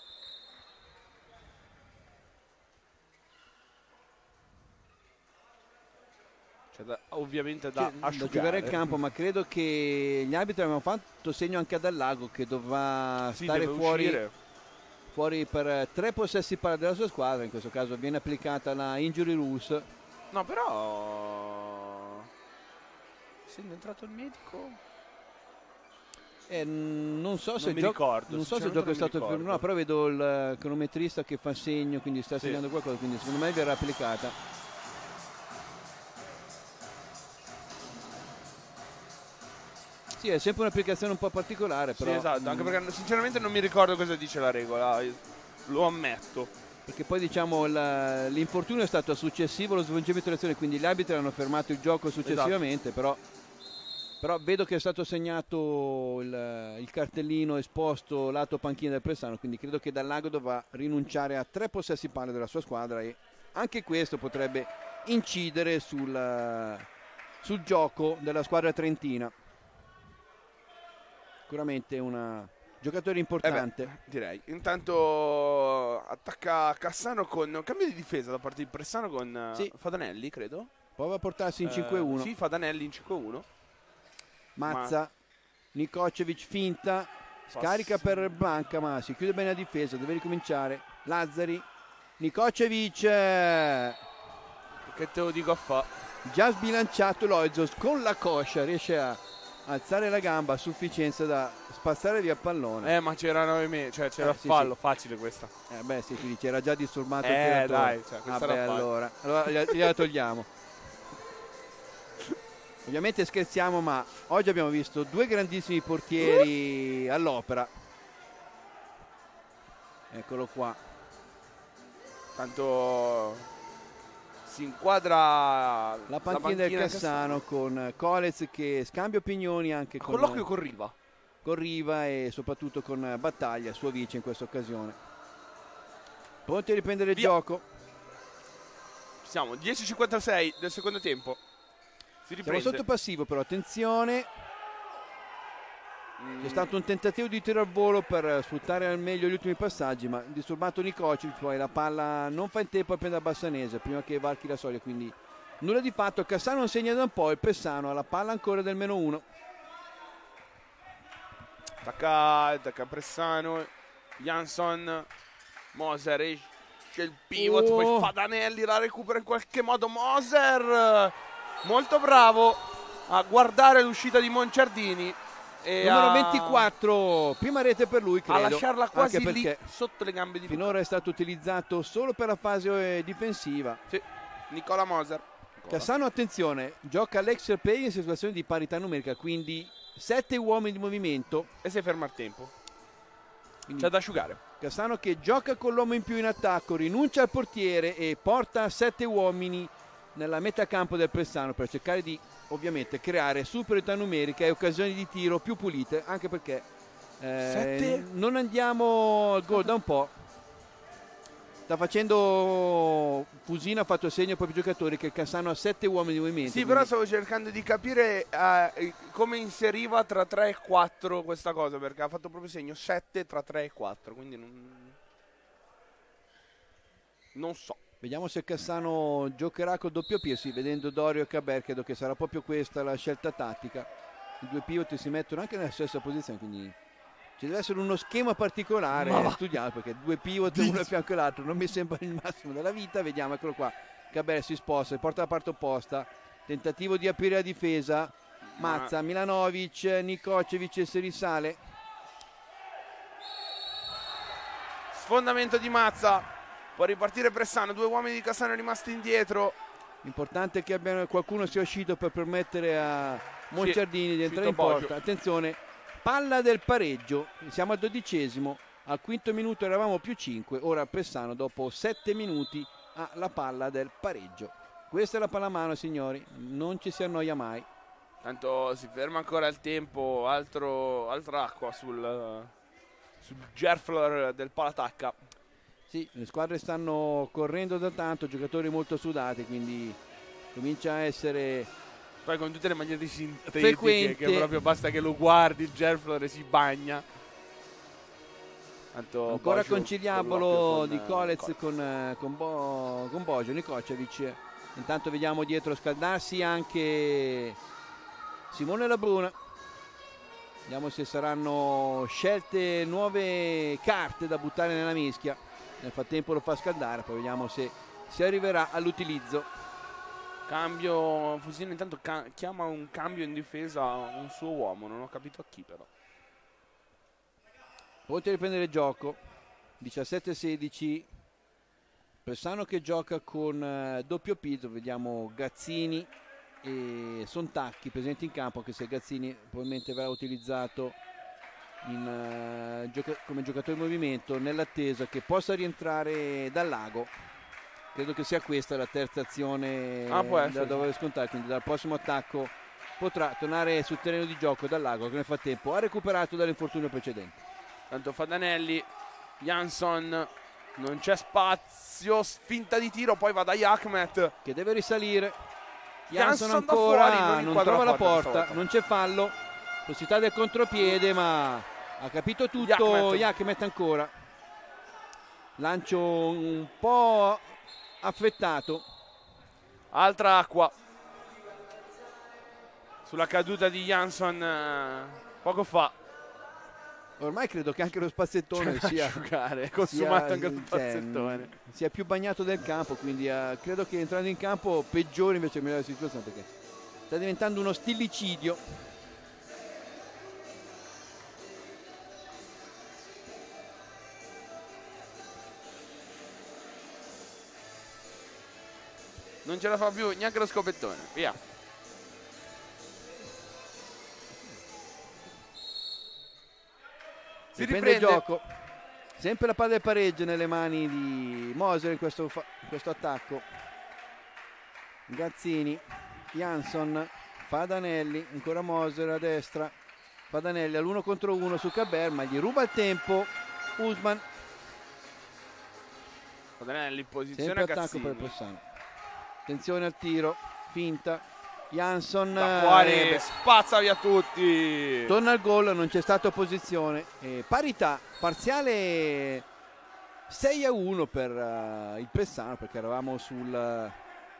Cioè, da, ovviamente da Cioè, da asciugare. giocare il campo, ma credo che gli arbitri avevano fatto segno anche a Dal Lago che dovrà Sì, stare deve fuori, uscire. fuori per tre possessi palla della sua squadra. In questo caso viene applicata la injury rules. No, però essendo entrato il medico Eh, non so se non il mi gioco, ricordo, non so se il sinceramente gioco è non mi stato ricordo. fermato, no, però vedo il cronometrista che fa segno, quindi sta Sì. segnando qualcosa, quindi secondo me verrà applicata. Sì, è sempre un'applicazione un po' particolare, però Sì, esatto, anche mh, perché sinceramente non mi ricordo cosa dice la regola, lo ammetto. perché poi diciamo il- l'infortunio è stato successivo allo svolgimento dell'azione, quindi gli arbitri hanno fermato il gioco successivamente, Esatto. però, però vedo che è stato segnato il, il cartellino esposto lato panchina del Pessano, quindi credo che Dal Lago dovrà rinunciare a tre possessi palle della sua squadra e anche questo potrebbe incidere sul, sul gioco della squadra trentina. Sicuramente un giocatore importante. Eh beh, direi. Intanto attacca Cassano con cambio di difesa da parte di Pressano con eh, Sì. Fadanelli, credo. Prova a portarsi in Eh, cinque uno. Sì, Fadanelli in cinque uno. Mazza, Nikocevic finta, scarica per Blanca, ma si chiude bene la difesa, deve ricominciare. Lazzari, Nikocevic, eh, Che te lo dico a fa? già sbilanciato Loizos con la coscia, riesce a alzare la gamba a sufficienza da spazzare via il pallone. Eh, ma c'era nove metri, cioè c'era Eh, sì, fallo, sì. facile questa. Eh beh, sì, ti dice, era già disturbato il Eh, tiratore. dai, cioè, questa Vabbè, era fallo. allora, allora gliela, gliela togliamo. Ovviamente scherziamo, ma oggi abbiamo visto due grandissimi portieri all'opera. Eccolo qua. Tanto si inquadra La panchina del Cassano con Colez che scambia opinioni anche con, Colloquio con Riva. con Riva e soprattutto con Battaglia, suo vice in questa occasione. Pronti a riprendere il Via. gioco. Ci siamo, dieci e cinquantasei del secondo tempo. Si Siamo riprende. sotto passivo però, attenzione. Mm, C'è stato un tentativo di tiro al volo per sfruttare al meglio gli ultimi passaggi, ma disturbato Nikocevic, poi la palla non fa in tempo a prendere Bassanese prima che varchi la soglia, quindi nulla di fatto. Cassano non segna da un po', il Pessano ha la palla ancora del meno uno. Attacca, attacca Pressano, Jansson, Moser esce il pivot, Oh. poi Fadanelli la recupera in qualche modo. Moser, molto bravo a guardare l'uscita di Monciardini e Numero a, ventiquattro, prima rete per lui, a credo. lasciarla quasi anche lì perché sotto le gambe di finora è stato utilizzato solo per la fase eh, difensiva. Sì, Nicola Moser. Nicola. Cassano, attenzione, gioca l'extra play in situazione di parità numerica, quindi sette uomini di movimento. E si ferma il tempo. Quindi C'è da asciugare. Cassano che gioca con l'uomo in più in attacco, rinuncia al portiere e porta sette uomini nella metà campo del Pessano per cercare di ovviamente creare superiorità numerica e occasioni di tiro più pulite, anche perché eh, Sette? non andiamo al gol da un po'. Sta facendo Fusina, ha fatto segno ai propri giocatori che il Cassano ha sette uomini di movimento. Sì, quindi- però stavo cercando di capire eh, come inseriva tra tre e quattro questa cosa, perché ha fatto proprio segno sette tra tre e quattro, quindi non, non so. Vediamo se Cassano giocherà col doppio piede, sì, vedendo Dorio e Caber credo che sarà proprio questa la scelta tattica. I due pivot si mettono anche nella stessa posizione, quindi ci deve essere uno schema particolare Ma va. studiato, perché due pivot uno a fianco all'altro non mi sembra il massimo della vita. Vediamo, eccolo qua, Caber si sposta, si porta alla parte opposta, tentativo di aprire la difesa, Mazza, Ma... Milanovic, Nikocevic si risale. Sfondamento di Mazza, può ripartire Pressano, due uomini di Cassano rimasti indietro. Importante che abbiano, qualcuno sia uscito per permettere a Monciardini sì, di entrare in porta. Attenzione, palla del pareggio, siamo al dodicesimo, al quinto minuto eravamo più cinque, ora Pressano dopo sette minuti ha la palla del pareggio. Questa è la pallamano, signori, non ci si annoia mai. Tanto si ferma ancora il tempo, altro, altra acqua sul, sul Gerflor del palatacca. Sì, le squadre stanno correndo da tanto, giocatori molto sudati, quindi comincia a essere... Poi con tutte le magliette sintetiche, frequente, che proprio basta che lo guardi, il Gerflor si bagna. Tanto ancora Boggio conciliabolo con, di Kolec con, con, Bo, con Boggio, Nikocevic. Intanto vediamo dietro scaldarsi anche Simone Labruna. Vediamo se saranno scelte nuove carte da buttare nella mischia. Nel frattempo lo fa scaldare, poi vediamo se si arriverà all'utilizzo. Cambio, Fusino intanto ca chiama un cambio in difesa un suo uomo, non ho capito a chi però. Poi riprendere il gioco, diciassette sedici, Pressano che gioca con eh, doppio pito, vediamo Gazzini e Sontacchi presenti in campo, anche se Gazzini probabilmente verrà utilizzato in, uh, gioca come giocatore in movimento nell'attesa che possa rientrare dal lago. Credo che sia questa la terza azione ah, da dover scontare, quindi dal prossimo attacco potrà tornare sul terreno di gioco dal lago, che nel frattempo ha recuperato dall'infortunio precedente. Tanto Fadanelli, Jansson, non c'è spazio, finta di tiro, poi va da Jachmet che deve risalire. Jansson, Jansson ancora fuori, non, non trova la porta, porta non c'è fallo, possibilità del contropiede, ma ha capito tutto Jachmet ancora. Lancio un po' affrettato. Altra acqua sulla caduta di Jansson eh, poco fa. Ormai credo che anche lo spazzettone sia giocare, è consumato sia, anche lo spazzettone. Cioè, sia più bagnato del campo, quindi uh, credo che entrando in campo peggiori invece di migliorare la situazione, perché sta diventando uno stillicidio. Non ce la fa più neanche lo scopettone, via. Si riprende riprende il gioco, sempre la palla del pareggio nelle mani di Moser in questo, in questo attacco. Gazzini, Jansson, Fadanelli, ancora Moser a destra, Fadanelli all'uno contro uno su Caber, ma gli ruba il tempo Usman. Fadanelli in posizione sempre a attacco Gazzini. per Pressano, attenzione al tiro, finta, Jansson da fuori, eh, spazza via tutti, torna al gol, non c'è stata opposizione, eh, parità, parziale sei a uno per uh, il Pressano, perché eravamo sul uh,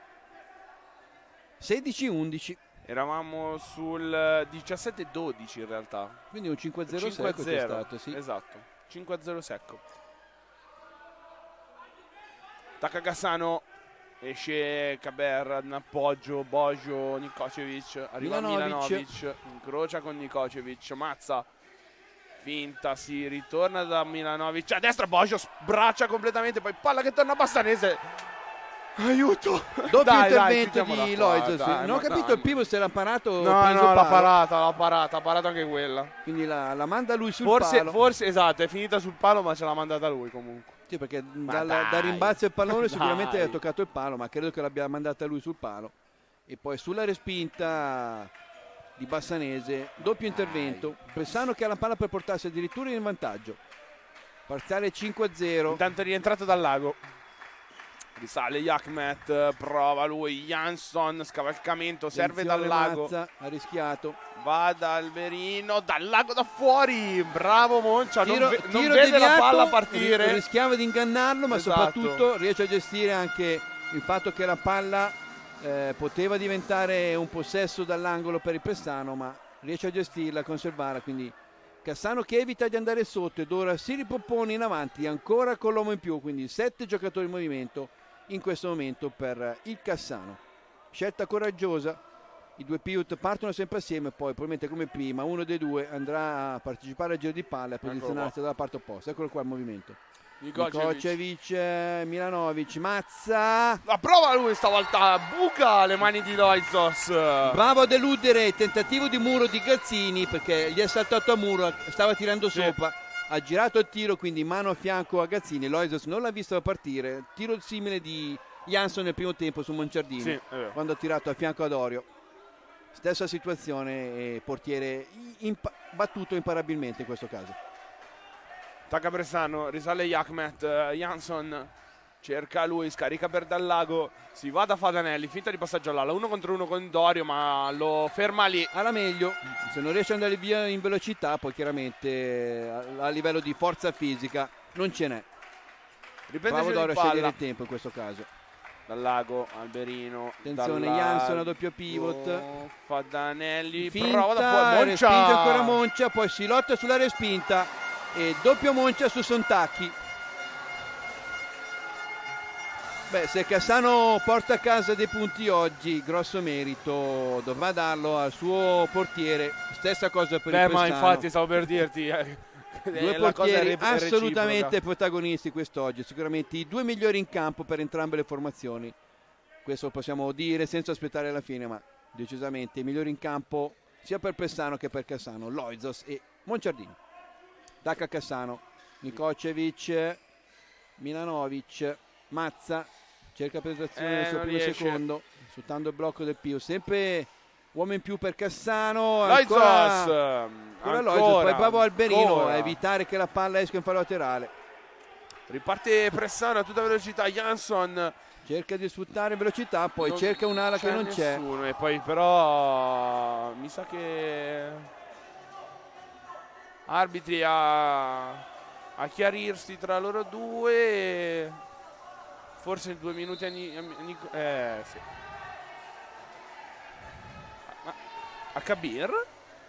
sedici undici, eravamo sul diciassette dodici in realtà, quindi un cinque a zero secco c'è stato, sì. Esatto, cinque a zero secco. Attacca Cassano, esce Caber, in appoggio, Boggio, Nikocevic, arriva Milanovic. Milanovic, incrocia con Nikocevic, Mazza, finta, si ritorna da Milanovic, a destra Boggio, sbraccia completamente, poi palla che torna a Bassanese, aiuto! Doppio dai, intervento dai, di qua, Loizos, dai, non ho capito dai, il pivot se l'ha parato, no, preso no, l'ha palo. parata, l'ha parata, ha parato anche quella. Quindi la, la manda lui sul Forse, palo. forse, esatto, è finita sul palo ma ce l'ha mandata lui comunque. Sì, perché Ma dal, dai, dal rimbalzo del pallone sicuramente dai. ha toccato il palo, ma credo che l'abbia mandata lui sul palo. E poi sulla respinta di Bassanese, doppio intervento, Pressano che ha la palla per portarsi addirittura in vantaggio, parziale cinque a zero. Intanto è rientrato dal lago, risale Jachmet, prova lui, Jansson, scavalcamento, serve dal lago, Mazza, ha rischiato, va dal Verino, dal lago da fuori, bravo Moncia, tiro, non, ve non tiro vede deviato, la palla partire, rischiava di ingannarlo, ma esatto. soprattutto riesce a gestire anche il fatto che la palla eh, poteva diventare un possesso dall'angolo per il Pressano, ma riesce a gestirla, a conservarla, quindi Cassano che evita di andare sotto ed ora si ripropone in avanti ancora con l'uomo in più, quindi sette giocatori in movimento in questo momento per il Cassano. scelta coraggiosa. I due pivot partono sempre assieme, poi probabilmente come prima uno dei due andrà a partecipare al giro di palla e a posizionarsi dalla parte opposta. Eccolo qua il movimento. Nikocevic, Milanovic, Mazza. La prova lui stavolta, buca le mani di Loizos. Bravo a deludere il tentativo di muro di Gazzini, perché gli è saltato a muro, stava tirando sì. sopra, ha girato il tiro, quindi mano a fianco a Gazzini. Loizos non l'ha visto partire, tiro simile di Jansson nel primo tempo su Monciardini, sì, quando ha tirato a fianco ad Orio. Stessa situazione, portiere impa- battuto imparabilmente in questo caso. Attacca Bressano, risale Jachmet, uh, Jansson cerca lui, scarica per Dallago, si va da Fadanelli, finta di passaggio all'ala, uno contro uno con Dorio, ma lo ferma lì. Alla meglio, se non riesce ad andare via in velocità, poi chiaramente a, a livello di forza fisica non ce n'è. Riprende Bravo Dorio di a scegliere palla. il tempo in questo caso. Dallago, Alberino, attenzione, Dallago, Jansson a doppio pivot, Fadanelli, finta, prova da fuori, Moncia. Respinge ancora Moncia, poi si lotta sulla respinta e doppio Moncia su Sontacchi. Beh, se Cassano porta a casa dei punti oggi, grosso merito, dovrà darlo al suo portiere. Stessa cosa per Beh, il ma Pessano. infatti stavo per dirti eh, due la cosa portieri è re- assolutamente reciproca. protagonisti quest'oggi, sicuramente i due migliori in campo per entrambe le formazioni, questo lo possiamo dire senza aspettare la fine, ma decisamente i migliori in campo sia per Pessano che per Cassano, Loizos e Monciardini. Tacca Cassano, Nikocevic, Milanovic, Mazza cerca penetrazione Eh, nel suo non primo riesce. secondo, sfruttando il blocco del Pio, sempre uomo in più per Cassano. Loizos, ancora, ancora, ancora Loizos, poi bravo Alberino ancora. a evitare che la palla esca in fallo laterale. Riparte Pressano a tutta velocità, Jansson Cerca di sfruttare in velocità, poi non cerca un'ala che non c'è. nessuno, e poi però mi sa che arbitri a, a chiarirsi tra loro due, forse due minuti a, Ni, a Nico, eh sì. Ma a Kabir?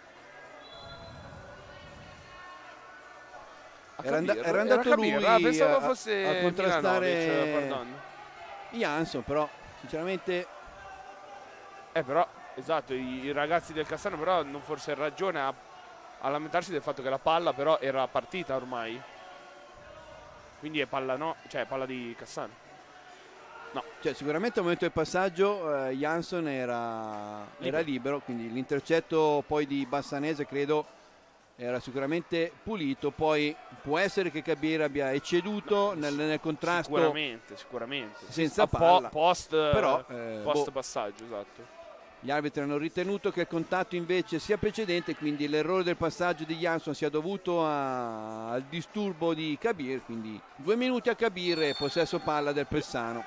A Era, and- Kabir? era andato Kabir? lui Ah, pensavo a, fosse a contrastare Milanovic, pardon. Jansson, però sinceramente Eh però, esatto, i, i ragazzi del Cassano però hanno forse ragione a, a lamentarsi del fatto che la palla però era partita ormai. Quindi è palla no, cioè palla di Cassano. No. cioè, sicuramente al momento del passaggio eh, Jansson era libero. era libero, quindi l'intercetto poi di Bassanese credo era sicuramente pulito, poi può essere che Kabir abbia ecceduto nel, nel contrasto Sicuramente, sicuramente. senza A po- palla, post, però eh, post boh. passaggio, esatto. Gli arbitri hanno ritenuto che il contatto invece sia precedente, quindi l'errore del passaggio di Jansson sia dovuto a, al disturbo di Kabir, quindi due minuti a Kabir e possesso palla del Pessano.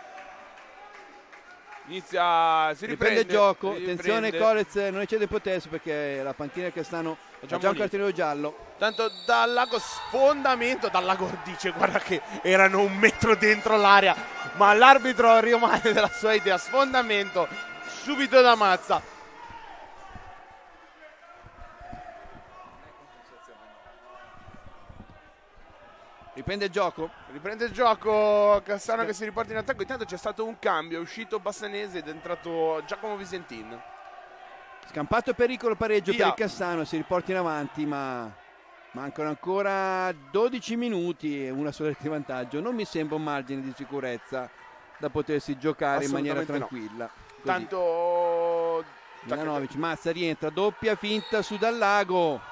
Inizia, si riprende, riprende il gioco, si attenzione riprende. Colez non eccede potesse perché la panchina che stanno ha già un cartellino giallo. Tanto Dallago sfondamento, Dallago dice guarda che erano un metro dentro l'area, ma l'arbitro rimane della sua idea, sfondamento subito da Mazza. Riprende il gioco. Riprende il gioco Cassano che si riporta in attacco. Intanto c'è stato un cambio, è uscito Bassanese ed è entrato Giacomo Visentin. Scampato pericolo, pareggio Via. per il Cassano, si riporta in avanti, ma mancano ancora dodici minuti e una sola di vantaggio. Non mi sembra un margine di sicurezza da potersi giocare in maniera tranquilla. Così. Tanto Milanovic, Mazza rientra, doppia finta su Dallago.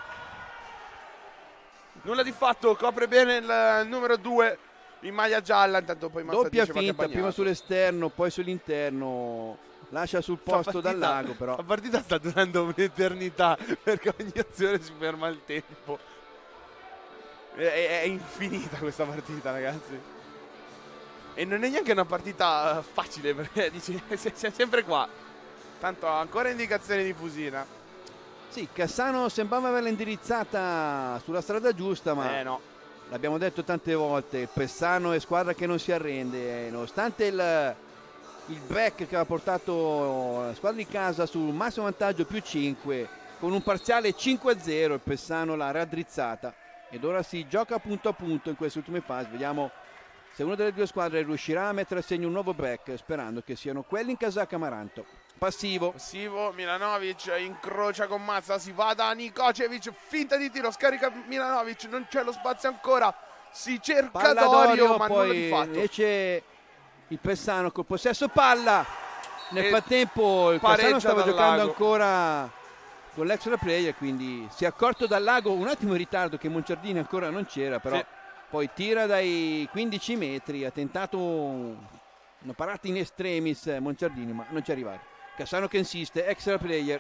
Nulla di fatto, copre bene il numero due in maglia gialla. Intanto poi Mazza Doppia diceva che è finta, bagnato. prima sull'esterno, poi sull'interno. Lascia sul posto Dallago, però. La partita sta durando un'eternità perché ogni azione si ferma il tempo. È, è- è infinita questa partita, ragazzi. E non è neanche una partita facile perché dici, siamo sempre qua. Tanto ancora indicazioni di Fusina. Sì, Cassano sembrava averla indirizzata sulla strada giusta, ma Eh no. l'abbiamo detto tante volte, Pessano è squadra che non si arrende, nonostante il, il break che ha portato la squadra di casa sul massimo vantaggio più cinque, con un parziale cinque a zero, il Pessano l'ha raddrizzata ed ora si gioca punto a punto in queste ultime fasi. Vediamo se una delle due squadre riuscirà a mettere a segno un nuovo break, sperando che siano quelli in casacca Amaranto. Passivo. Passivo, Milanovic incrocia con Mazza, si va da Nikocevic, finta di tiro, scarica Milanovic, non c'è lo spazio ancora, si cerca Palla Dorio, Dorio, ma poi nulla di fatto. Invece il Pessano col possesso palla. Nel E frattempo il pareggia Cassano stava dal giocando Lago. ancora con l'extra player, quindi si è accorto dal Lago un attimo in ritardo che Monciardini ancora non c'era, però Sì. poi tira dai quindici metri, ha tentato una parata in extremis Monciardini, ma non ci è arrivato. Cassano che insiste, extra player.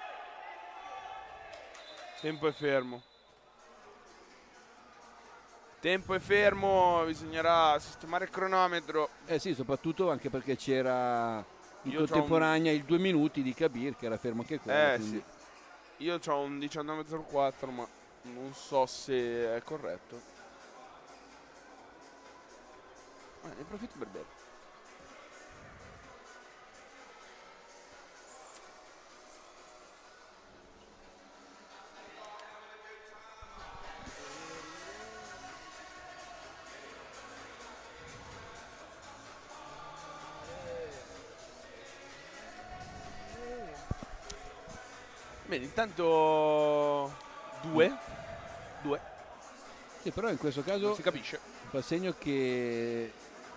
Tempo è fermo. Tempo è fermo, bisognerà sistemare il cronometro. Eh sì, soprattutto anche perché c'era in Io c'ho contemporanea il due minuti di Kabir che era fermo anche quello. Eh quindi- sì. Io ho un diciannove zero quattro, ma non so se è corretto. Eh, ne approfitto per bere. Bene, intanto due. Due. Sì, però in questo Non caso si capisce. fa segno che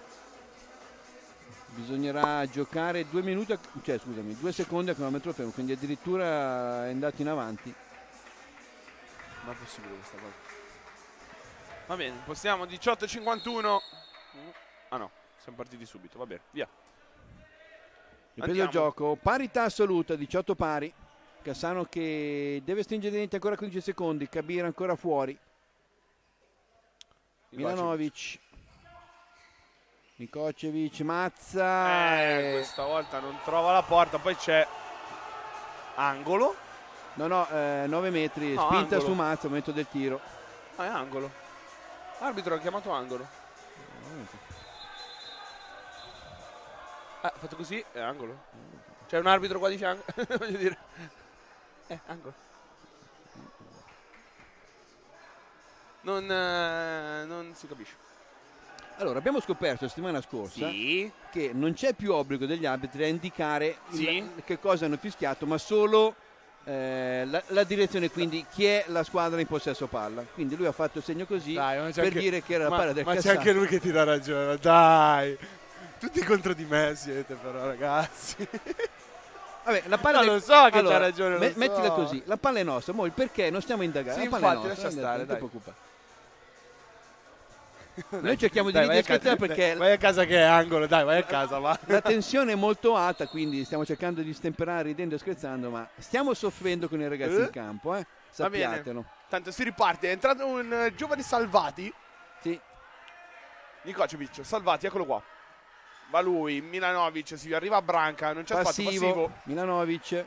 bisognerà giocare due minuti, a- cioè scusami, due secondi a cronometro fermo, quindi addirittura è andato in avanti. Ma è possibile questa cosa? Va bene, possiamo diciotto e cinquantuno. Ah no, siamo partiti subito, va bene, via. Ripreso il Andiamo. gioco, parità assoluta, diciotto pari. Cassano che deve stringere i denti ancora quindici secondi, Kabir ancora fuori. Milanovic, Nikocevic, Mazza. Eh, e- questa volta non trova la porta, poi c'è angolo. No, no, eh, nove metri, No, spinta angolo. su Mazza, momento del tiro. Ah, è angolo. Arbitro ha chiamato angolo. Ah, fatto così, è angolo. C'è un arbitro qua di fianco. Voglio dire. Eh, angolo. Non, eh, non si capisce. Allora, abbiamo scoperto la settimana scorsa Sì. che non c'è più obbligo degli arbitri a indicare il- Sì. che cosa hanno fischiato, ma solo eh, la, la direzione, quindi chi è la squadra in possesso palla. Quindi lui ha fatto il segno così Dai, ma c'è per anche- dire che era la ma, palla del ma c'è Cassano. anche lui che ti dà ragione, dai. Tutti contro di me siete però, ragazzi. Vabbè, la palla No, del- lo so che allora, t'ha ragione, lo me- so. Mettila così, la palla è nostra, mo il perché non stiamo a indagare. Sì, la palla infatti, è nostra, lascia stare, non ti dai. preoccupare. Noi cerchiamo di Dai, vai a ridere casa, perché vai a casa che è angolo, dai, vai a casa, va. la tensione è molto alta, quindi stiamo cercando di stemperare ridendo e scherzando, ma stiamo soffrendo con i ragazzi Eh? in campo, eh? Va bene. Sappiatelo. Tanto si riparte. È entrato un eh, giovane Salvati. Sì. Nikocevic, Salvati, eccolo qua. Va lui, Milanovic, si arriva a Branca, non c'è spazio, Passivo, passivo. Milanovic.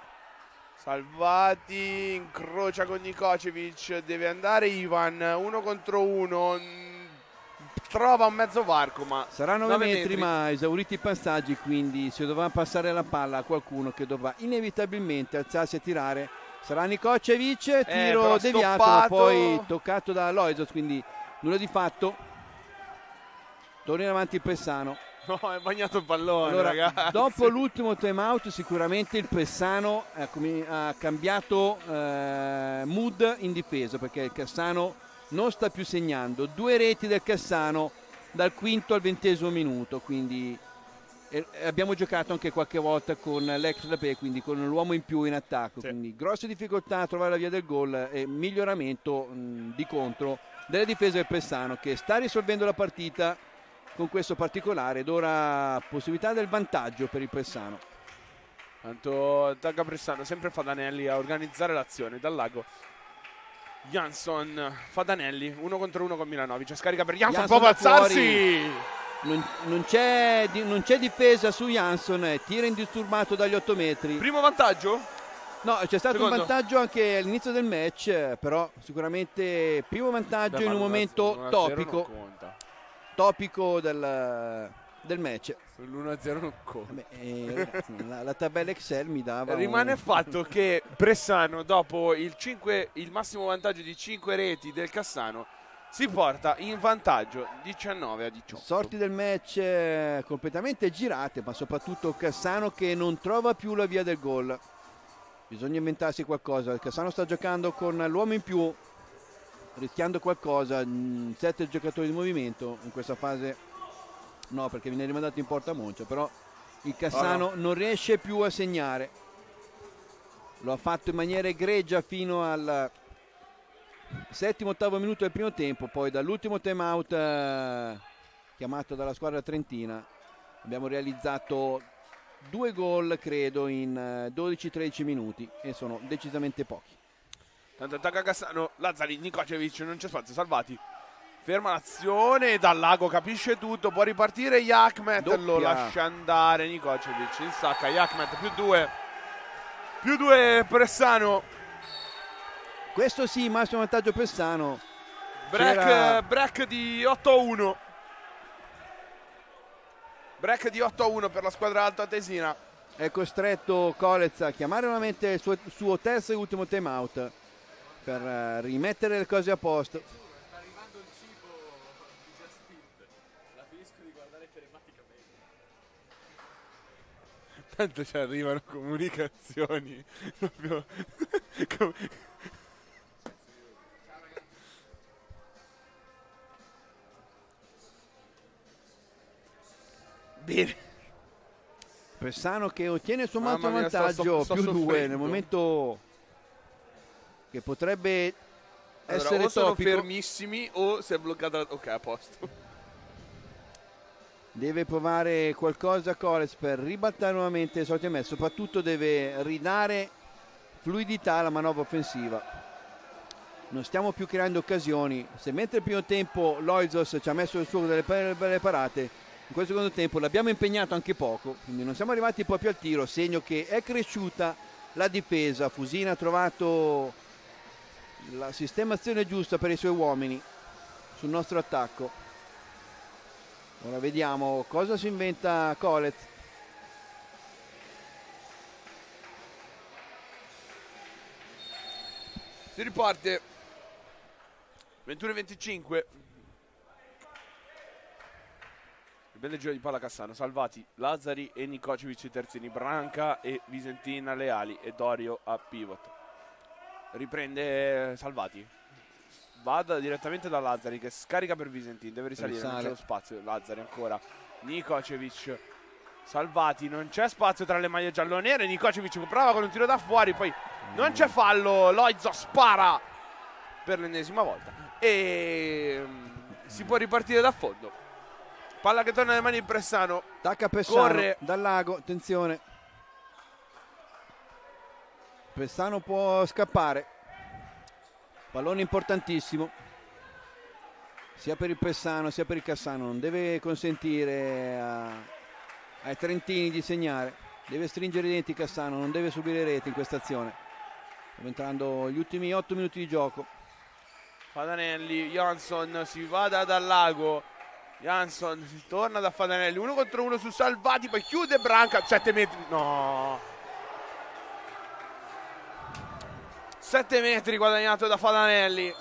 Salvati, incrocia con Nikocevic, deve andare Ivan, uno contro uno, mm, trova un mezzo varco, ma Saranno nove nove metri, ma esauriti i passaggi, quindi si dovrà passare la palla a qualcuno che dovrà inevitabilmente alzarsi a tirare. Sarà Nikocevic, tiro Eh, però deviato, ma stoppato. poi toccato da Loizos, quindi nulla di fatto. Torna in avanti il Pessano. no, è bagnato il pallone, Allora, ragazzi. dopo l'ultimo time out sicuramente il Pessano ha, comi- ha cambiato eh, mood in difesa, perché il Cassano non sta più segnando. Due reti del Cassano dal quinto al ventesimo minuto, quindi e abbiamo giocato anche qualche volta con l'extra play, quindi con l'uomo in più in attacco, Sì. quindi grosse difficoltà a trovare la via del gol e miglioramento mh, di contro della difesa del Pessano, che sta risolvendo la partita con questo particolare ed ora possibilità del vantaggio per il Pessano. Tanto attacca Pressano, sempre Fadanelli a organizzare l'azione dal lago. Jansson, Fadanelli, uno contro uno con Milanovic, scarica per Jansson, Jansson può da fuori. alzarsi. Non, non c'è, di- non c'è difesa su Jansson, eh, tira indisturbato dagli otto metri. Primo vantaggio? No, c'è stato Secondo. un vantaggio anche all'inizio del match, eh, però sicuramente primo vantaggio Beh, in ma un l'uno a momento zero non topico, conta. topico del, del match. L'uno a zero non conta. Vabbè, eh, ragazzi, la, la tabella Excel mi dava Rimane un- il fatto che Pressano, dopo il, cinque, il massimo vantaggio di cinque reti del Cassano, si porta in vantaggio diciannove a diciotto. Sorti del match eh, completamente girate, ma soprattutto Cassano che non trova più la via del gol. Bisogna inventarsi qualcosa. Il Cassano sta giocando con l'uomo in più, rischiando qualcosa. Sette giocatori di movimento in questa fase, no, perché viene rimandato in porta Moncio, però il Cassano oh no. non riesce più a segnare. Lo ha fatto in maniera egregia fino al settimo ottavo minuto del primo tempo, poi dall'ultimo time out eh, chiamato dalla squadra trentina abbiamo realizzato due gol credo in dodici tredici minuti e sono decisamente pochi. Tanto attacca Cassano, Lazzari, Nikocevic, non c'è spazio, Salvati ferma l'azione, Dal Lago capisce tutto, può ripartire Yakmet, Doppia. Lo lascia andare Nikocevic, in sacca Yakmet, più due più due Pressano. Questo sì, massimo vantaggio Pressano. Break, break di otto a uno. Break di otto a uno per la squadra altoatesina. È costretto Colez a chiamare nuovamente il suo, suo terzo e ultimo time out per uh, rimettere le cose a posto. Sta arrivando il cibo di Just la finisco di guardare telematicamente. Tanto ci arrivano comunicazioni proprio com bene. Pressano che ottiene il suo mazzo mia, vantaggio, sto, sto, più sto due nel momento che potrebbe allora, essere o sono topico. fermissimi o si è bloccata la... ok, a posto. Deve provare qualcosa Colez per ribaltare nuovamente il solito match, soprattutto deve ridare fluidità alla manovra offensiva. Non stiamo più creando occasioni. Se mentre il primo tempo Loizos ci ha messo il suo delle belle parate, in questo secondo tempo l'abbiamo impegnato anche poco, quindi non siamo arrivati proprio al tiro, segno che è cresciuta la difesa. Fusina ha trovato la sistemazione giusta per i suoi uomini sul nostro attacco. Ora vediamo cosa si inventa Colez. Si riparte ventuno e venticinque. Il bel giro di palla Cassano, Salvati, Lazzari e Nikocevic i terzini, Branca e Visentin alle ali e Dorio a pivot. Riprende Salvati, vada direttamente da Lazzari che scarica per Visentin, deve risalire, non c'è lo spazio. Lazzari ancora, Nikocevic, Salvati, non c'è spazio tra le maglie giallonere, Nikocevic prova con un tiro da fuori, poi non c'è fallo, Loizzo spara per l'ennesima volta e si può ripartire da fondo. Palla che torna nelle mani di Pressano. Attacca Pressano, corre Dal Lago, attenzione. Pressano può scappare. Pallone importantissimo. Sia per il Pressano sia per il Cassano. Non deve consentire a, ai trentini di segnare. Deve stringere i denti Cassano, non deve subire rete in questa azione. Stiamo entrando gli ultimi otto minuti di gioco. Fadanelli, Jansson si va da Dal Lago. Jansson si torna da Fadanelli, uno contro uno su Salvati, poi chiude Branca, sette metri, no, sette metri guadagnato da Fadanelli.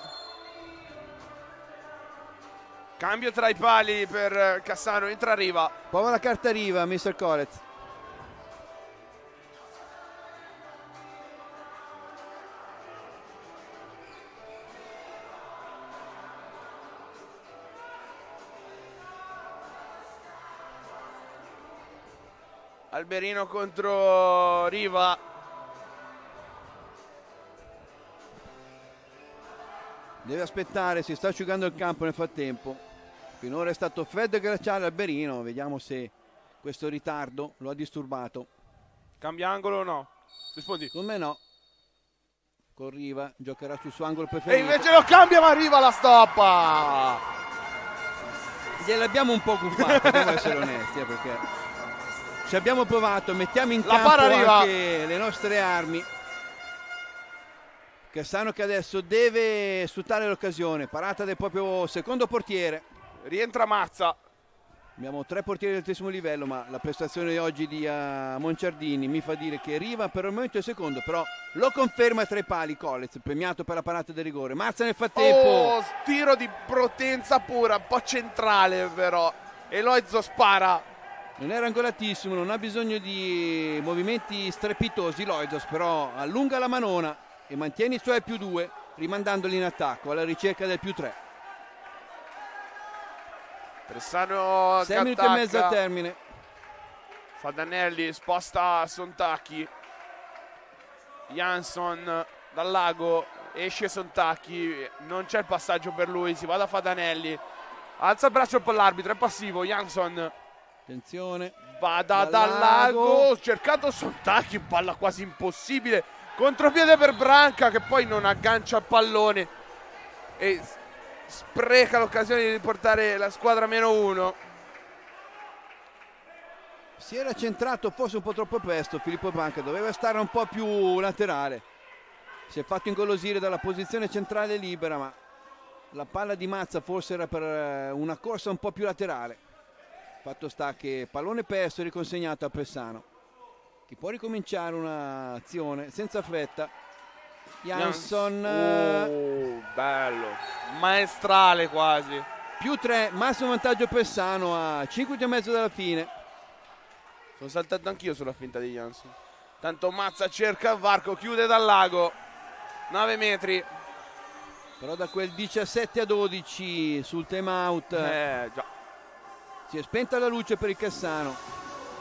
Cambio tra i pali per Cassano, entra Riva. Prova la carta Riva, mister Colez. Alberino contro Riva. Deve aspettare, si sta asciugando il campo nel frattempo. Finora è stato freddo e glaciale Alberino, vediamo se questo ritardo lo ha disturbato. Cambia angolo o no? Rispondi. Con me no. Con Riva, giocherà sul suo angolo preferito. E invece lo cambia, ma Riva la stoppa. Gliel'abbiamo un po' guffato, dobbiamo essere onesti, eh, perché ci abbiamo provato, mettiamo in la campo arriva. anche le nostre armi. Cassano che adesso deve sfruttare l'occasione, parata del proprio secondo portiere. Rientra Mazza. Abbiamo tre portieri di altissimo livello, ma la prestazione di oggi di uh, Monciardini mi fa dire che Riva per il momento è secondo, però lo conferma tra i pali Collez, premiato per la parata del rigore. Mazza nel frattempo. Oh, tiro di potenza pura, un po' centrale però. E Loizzo spara. Non è rangolatissimo, non ha bisogno di movimenti strepitosi Loizos, però allunga la manona e mantiene i suoi più due, rimandandoli in attacco alla ricerca del più tre. Bressano sei minuti e mezzo al termine. Fadanelli sposta Sontacchi. Jansson dal lago, esce Sontacchi, non c'è il passaggio per lui, si va da Fadanelli. Alza il braccio per l'arbitro, è passivo. Jansson. Attenzione. Va da, dal, dal lago. lago. Cercato Sontacchi, palla quasi impossibile. Contropiede per Branca che poi non aggancia il pallone. E spreca l'occasione di portare la squadra a meno uno. Si era centrato forse un po' troppo presto Filippo Branca, doveva stare un po' più laterale. Si è fatto ingolosire dalla posizione centrale libera, ma la palla di Mazza forse era per una corsa un po' più laterale. Fatto sta che pallone perso e riconsegnato a Pessano, che può ricominciare un'azione senza fretta. Jansson, oh, bello, maestrale quasi. Più tre, massimo vantaggio Pessano a cinque e mezzo dalla fine. Sono saltato anch'io sulla finta di Jansson. Tanto Mazza cerca il varco, chiude dal lago, nove metri. Però da quel diciassette a dodici sul time out eh, già. si è spenta la luce per il Cassano.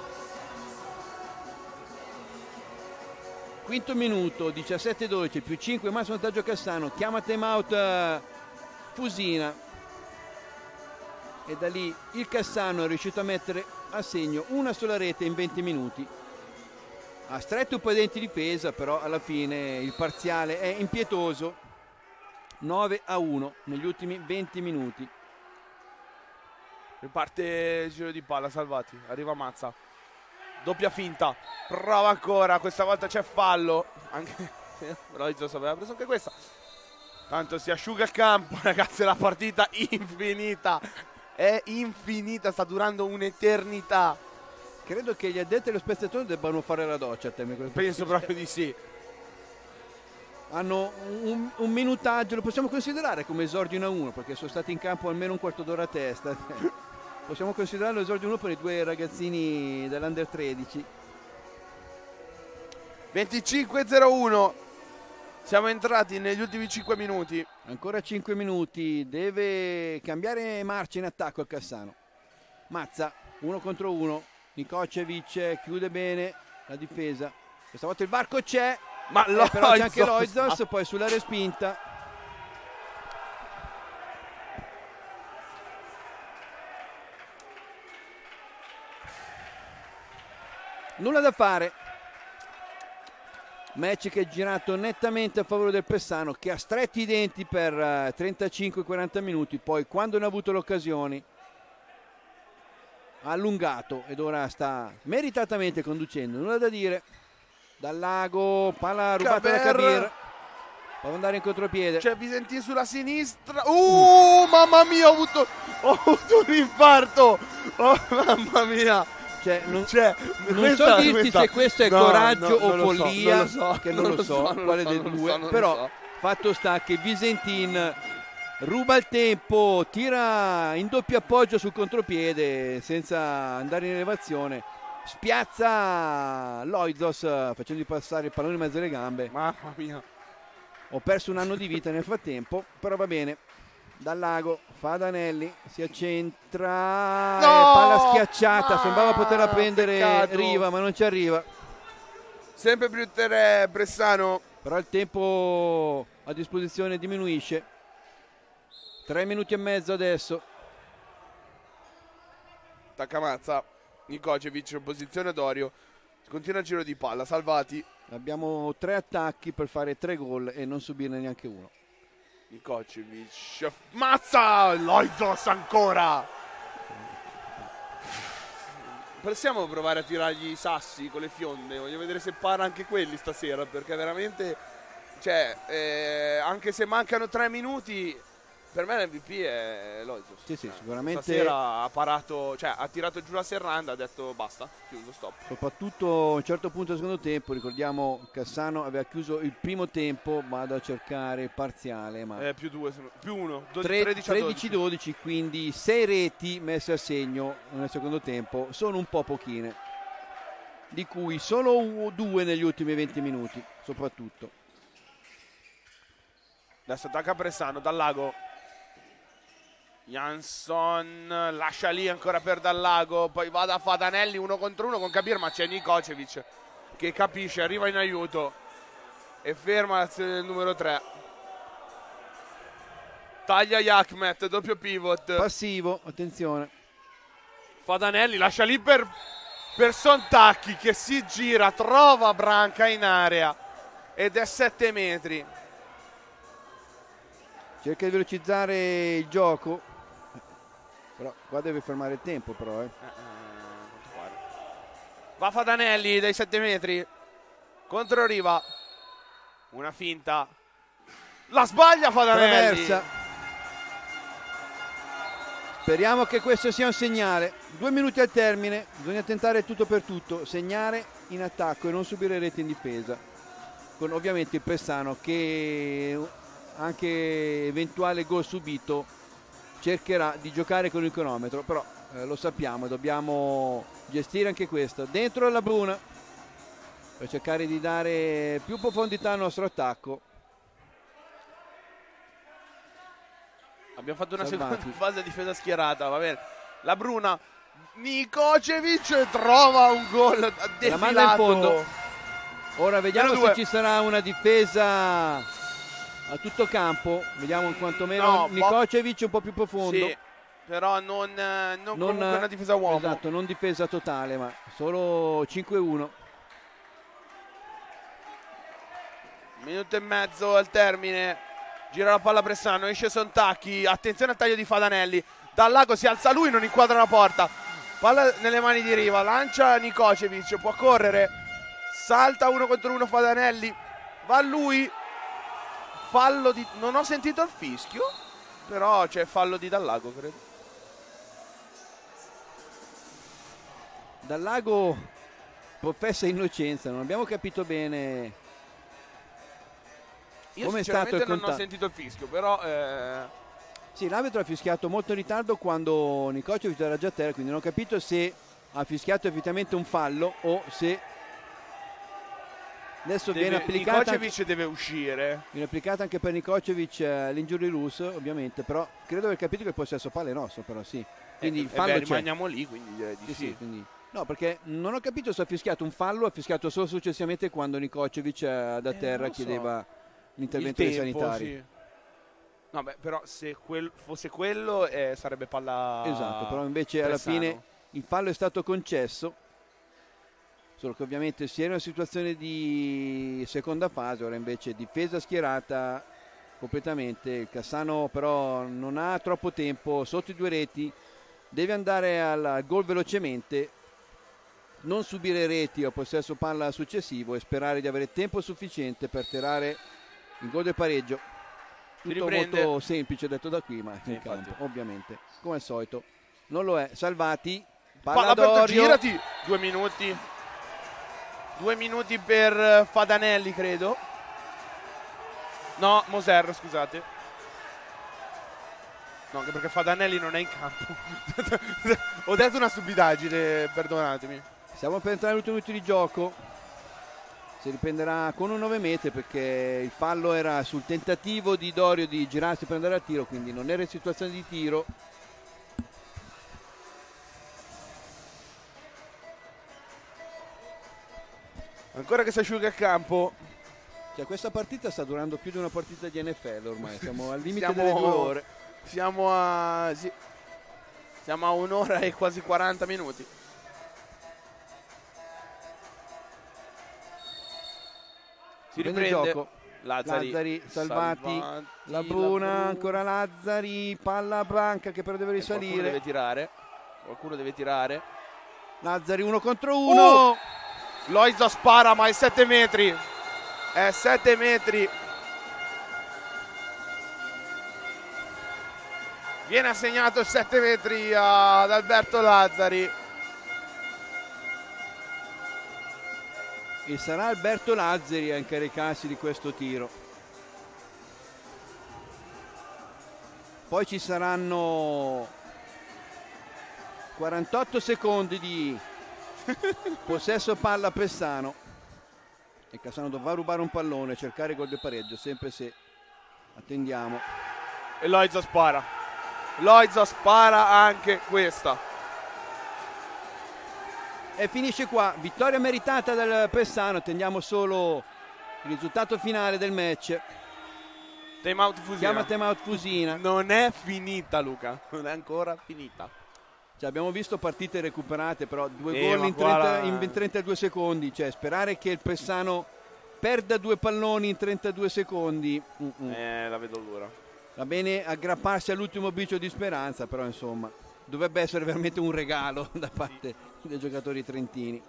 Quinto minuto, diciassette dodici più cinque, massimo vantaggio Cassano. Chiama time out uh, Fusina. E da lì il Cassano è riuscito a mettere a segno una sola rete in venti minuti. Ha stretto un po' i denti di difesa, però alla fine il parziale è impietoso. nove a uno negli ultimi venti minuti. Riparte il giro di palla, Salvati. Arriva Mazza. Doppia finta. Prova ancora. Questa volta c'è fallo. Anche Loizos aveva preso anche questa. Tanto si asciuga il campo, ragazzi. La partita infinita. È infinita. Sta durando un'eternità. Credo che gli addetti allo spettatori debbano fare la doccia. Penso proprio di sì. Hanno un, un minutaggio, lo possiamo considerare come esordio uno a uno perché sono stati in campo almeno un quarto d'ora a testa. Possiamo considerarlo esordio uno per i due ragazzini dell'Under tredici. venticinque a zero uno. Siamo entrati negli ultimi cinque minuti. Ancora cinque minuti. Deve cambiare marcia in attacco il Cassano. Mazza, uno contro uno. Nikocevic chiude bene la difesa. Questa volta il varco c'è. Ma eh, però c'è anche Loizos, poi sulla respinta. Nulla da fare. Match che è girato nettamente a favore del Pessano, che ha stretti i denti per uh, trentacinque quaranta minuti, poi quando ne ha avuto l'occasione ha allungato ed ora sta meritatamente conducendo. Nulla da dire. Dal lago, palla rubata Caber. da Kabir. Può andare in contropiede. C'è Visentin sulla sinistra. Uh, mamma mia, ho avuto, ho avuto un infarto. Oh, mamma mia. Cioè, non, cioè, non questa, so dirti questa... se questo è no, coraggio no, o non follia, so, non lo so, che non, non lo so, so quale so, dei non due. so, non Però so. fatto sta che Visentin ruba il tempo, tira in doppio appoggio sul contropiede senza andare in elevazione. Spiazza Loizos facendogli passare il pallone in mezzo alle gambe. Mamma mia. Ho perso un anno di vita nel frattempo, però va bene. Dal lago, Fadanelli si accentra. No! Eh, palla schiacciata, Ah, sembrava poterla prendere peccato. Riva, ma non ci arriva. Sempre più tre Bressano. Però il tempo a disposizione diminuisce. Tre minuti e mezzo adesso. Taccamazza. Nikocevic in posizione d'Orio. Continua il giro di palla. Salvati. Abbiamo tre attacchi per fare tre gol e non subirne neanche uno. Nikocevic. Mazza! Loizos ancora! Possiamo provare a tirargli i sassi con le fionde? Voglio vedere se para anche quelli stasera, perché veramente, cioè, eh, anche se mancano tre minuti, Per me l'M V P è Loizos. Sì, sì, sicuramente. Stasera ha parato, cioè ha tirato giù la serranda, ha detto basta, chiuso, stop. Soprattutto a un certo punto del secondo tempo, ricordiamo Cassano aveva chiuso il primo tempo, vado a cercare il parziale, ma Eh, più due, più uno, tredici dodici, quindi sei reti messe a segno nel secondo tempo, sono un po' pochine, di cui solo due negli ultimi venti minuti, soprattutto. Adesso attacca Pressano, Dallago. Jansson lascia lì ancora per Dallago, poi va da Fadanelli uno contro uno con Kabir, ma c'è Nikocevic che capisce, arriva in aiuto e ferma l'azione del numero tre. Taglia Yakmet, doppio pivot. Passivo, attenzione. Fadanelli lascia lì per, per Sontacchi che si gira, trova Branca in area ed è sette metri. Cerca di velocizzare il gioco. Però qua deve fermare il tempo però eh. Va Fadanelli dai sette metri contro Riva, una finta, la sbaglia Fadanelli. Traversa. Speriamo che questo sia un segnale. Due minuti al termine, bisogna tentare tutto per tutto, segnare in attacco e non subire rete in difesa, con ovviamente il Pressano che anche eventuale gol subito cercherà di giocare con il cronometro, però eh, lo sappiamo, dobbiamo gestire anche questo. Dentro la Bruna per cercare di dare più profondità al nostro attacco. Abbiamo fatto una Salvati. seconda fase di difesa schierata, va bene. La Bruna, Nikocevic trova un gol defilato. La manda in fondo. Ora vediamo Meno se due. ci sarà una difesa a tutto campo, vediamo quantomeno No, Nikocevic un po' più profondo. Sì, però non, eh, non, Non, comunque una difesa uomo. Esatto, non difesa totale, ma solo cinque uno. Minuto e mezzo al termine. Gira la palla Pressano, esce Sontacchi. Attenzione al taglio di Fadanelli. Dallago si alza lui, non inquadra la porta. Palla nelle mani di Riva, lancia Nikocevic, può correre. Salta uno contro uno Fadanelli. Va lui. Fallo di... non ho sentito il fischio, però c'è fallo di Dallago, credo. Dallago professa innocenza, non abbiamo capito bene Io come è stato il sinceramente non ho contatto. sentito il fischio, però... Eh... Sì, l'arbitro ha fischiato molto in ritardo quando Nikocevic era già a terra, quindi non ho capito se ha fischiato effettivamente un fallo o se adesso Deve, viene applicata Nikocevic anche, deve uscire. viene applicata anche per Nikocevic eh, l'injury rules ovviamente, però credo aver capito che il possesso palla è nostro, però sì, quindi Eh, il fallo eh beh, c'è. rimaniamo lì, quindi direi di Sì, sì. sì, quindi... No, perché non ho capito se ha fischiato un fallo o ha fischiato solo successivamente quando Nikocevic eh, da Eh, terra non lo so. chiedeva l'intervento Il dei tempo, sanitari. sì. No, beh, però se quel, fosse quello eh, sarebbe palla. Esatto, però invece alla Pressano. fine il fallo è stato concesso, solo che ovviamente si era in una situazione di seconda fase, ora invece difesa schierata completamente. Il Cassano però non ha troppo tempo, sotto i due reti, deve andare al, al gol velocemente, non subire reti o possesso palla successivo e sperare di avere tempo sufficiente per tirare il gol del pareggio. Tutto riprende. molto semplice detto da qui, ma Sì, in infatti. campo ovviamente come al solito non lo è. Salvati, Palla palla aperta, Dorio. girati. Due minuti. Due minuti per eh, Fadanelli, credo. No, Moser, scusate. No, anche perché Fadanelli non è in campo. Ho detto una stupidaggine, perdonatemi. Stiamo per entrare negli ultimi minuti di gioco. Si riprenderà con un nove metri perché il fallo era sul tentativo di Dorio di girarsi per andare al tiro, quindi non era in situazione di tiro. Ancora che si asciuga il campo. Cioè, questa partita sta durando più di una partita di N F L ormai, siamo al limite Siamo- delle due ore. Siamo a... sì. Siamo a un'ora e quasi quaranta minuti. Si Prende il riprende. gioco. Lazzari, Lazzari, Salvati, Salvati, La Bruna, Bruna. ancora Lazzari, palla Branca che però deve E qualcuno risalire. deve tirare. Qualcuno deve tirare. Lazzari uno contro uno. Uh! Loiza spara, ma è sette metri. È sette metri. Viene assegnato sette metri ad Alberto Lazzari. E sarà Alberto Lazzari a incaricarsi di questo tiro. Poi ci saranno quarantotto secondi di possesso palla a Pessano. E Cassano dovrà rubare un pallone, cercare gol di pareggio, sempre se attendiamo. E Loizzo spara. Loizzo spara anche questa. E finisce qua, vittoria meritata dal Pessano, attendiamo solo il risultato finale del match. Time out Fusina. Chiama time out Fusina. Non è finita, Luca, non è ancora finita. Cioè, abbiamo visto partite recuperate, però due Eh, gol ma in, qua trenta, la- in trentadue secondi, cioè sperare che il Pessano perda due palloni in trentadue secondi. Mm-mm. Eh, la vedo dura. Va bene aggrapparsi all'ultimo bicio di speranza, però insomma dovrebbe essere veramente un regalo da parte dei giocatori trentini.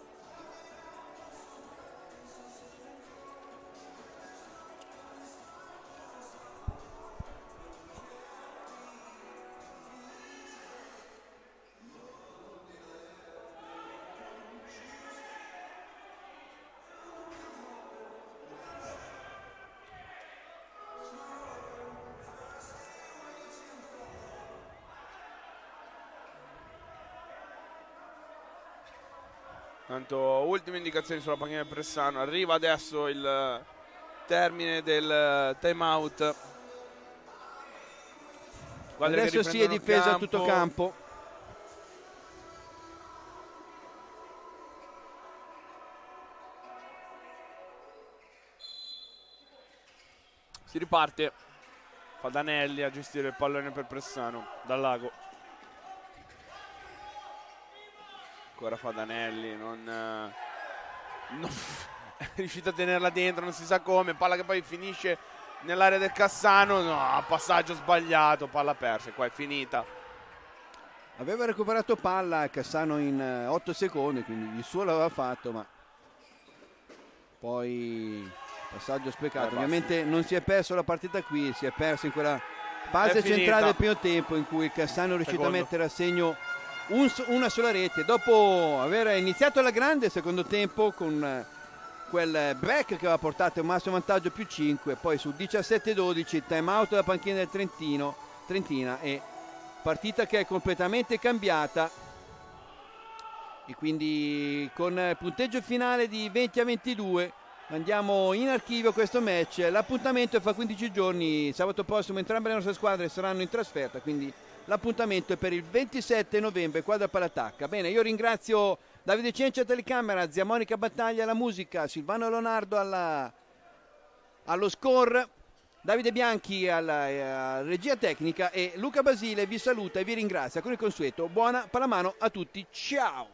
Tanto ultime indicazioni sulla panchina del Pressano. Arriva adesso il termine del time out. Squadre che Adesso si è riprendono difesa a tutto campo. Si riparte. Fadanelli a gestire il pallone per Pressano dal lago. Ancora Fadanelli, non, eh, non è riuscito a tenerla dentro, non si sa come. Palla che poi finisce nell'area del Cassano. No, passaggio sbagliato, palla persa. Qua è finita. Aveva recuperato palla Cassano in eh, otto secondi, quindi il suo l'aveva fatto, ma poi passaggio sprecato. Eh, Ovviamente non si è perso la partita qui, si è perso in quella fase È finita. centrale del primo tempo in cui il Cassano è riuscito Secondo. a mettere a segno un so- una sola rete dopo aver iniziato alla grande il secondo tempo con eh, quel break che aveva portato un massimo vantaggio più cinque, poi su diciassette dodici time out dalla panchina del Trentino, Trentina, e partita che è completamente cambiata, e quindi con eh, punteggio finale di venti a ventidue andiamo in archivio questo match. L'appuntamento è fra quindici giorni, sabato prossimo entrambe le nostre squadre saranno in trasferta, quindi l'appuntamento è per il ventisette novembre qua da Palatacca. Bene, io ringrazio Davide Cenci a telecamera, zia Monica Battaglia alla musica, Silvano Leonardo alla, allo score, Davide Bianchi alla, alla regia tecnica, e Luca Basile vi saluta e vi ringrazia con il consueto buona pallamano a tutti, ciao!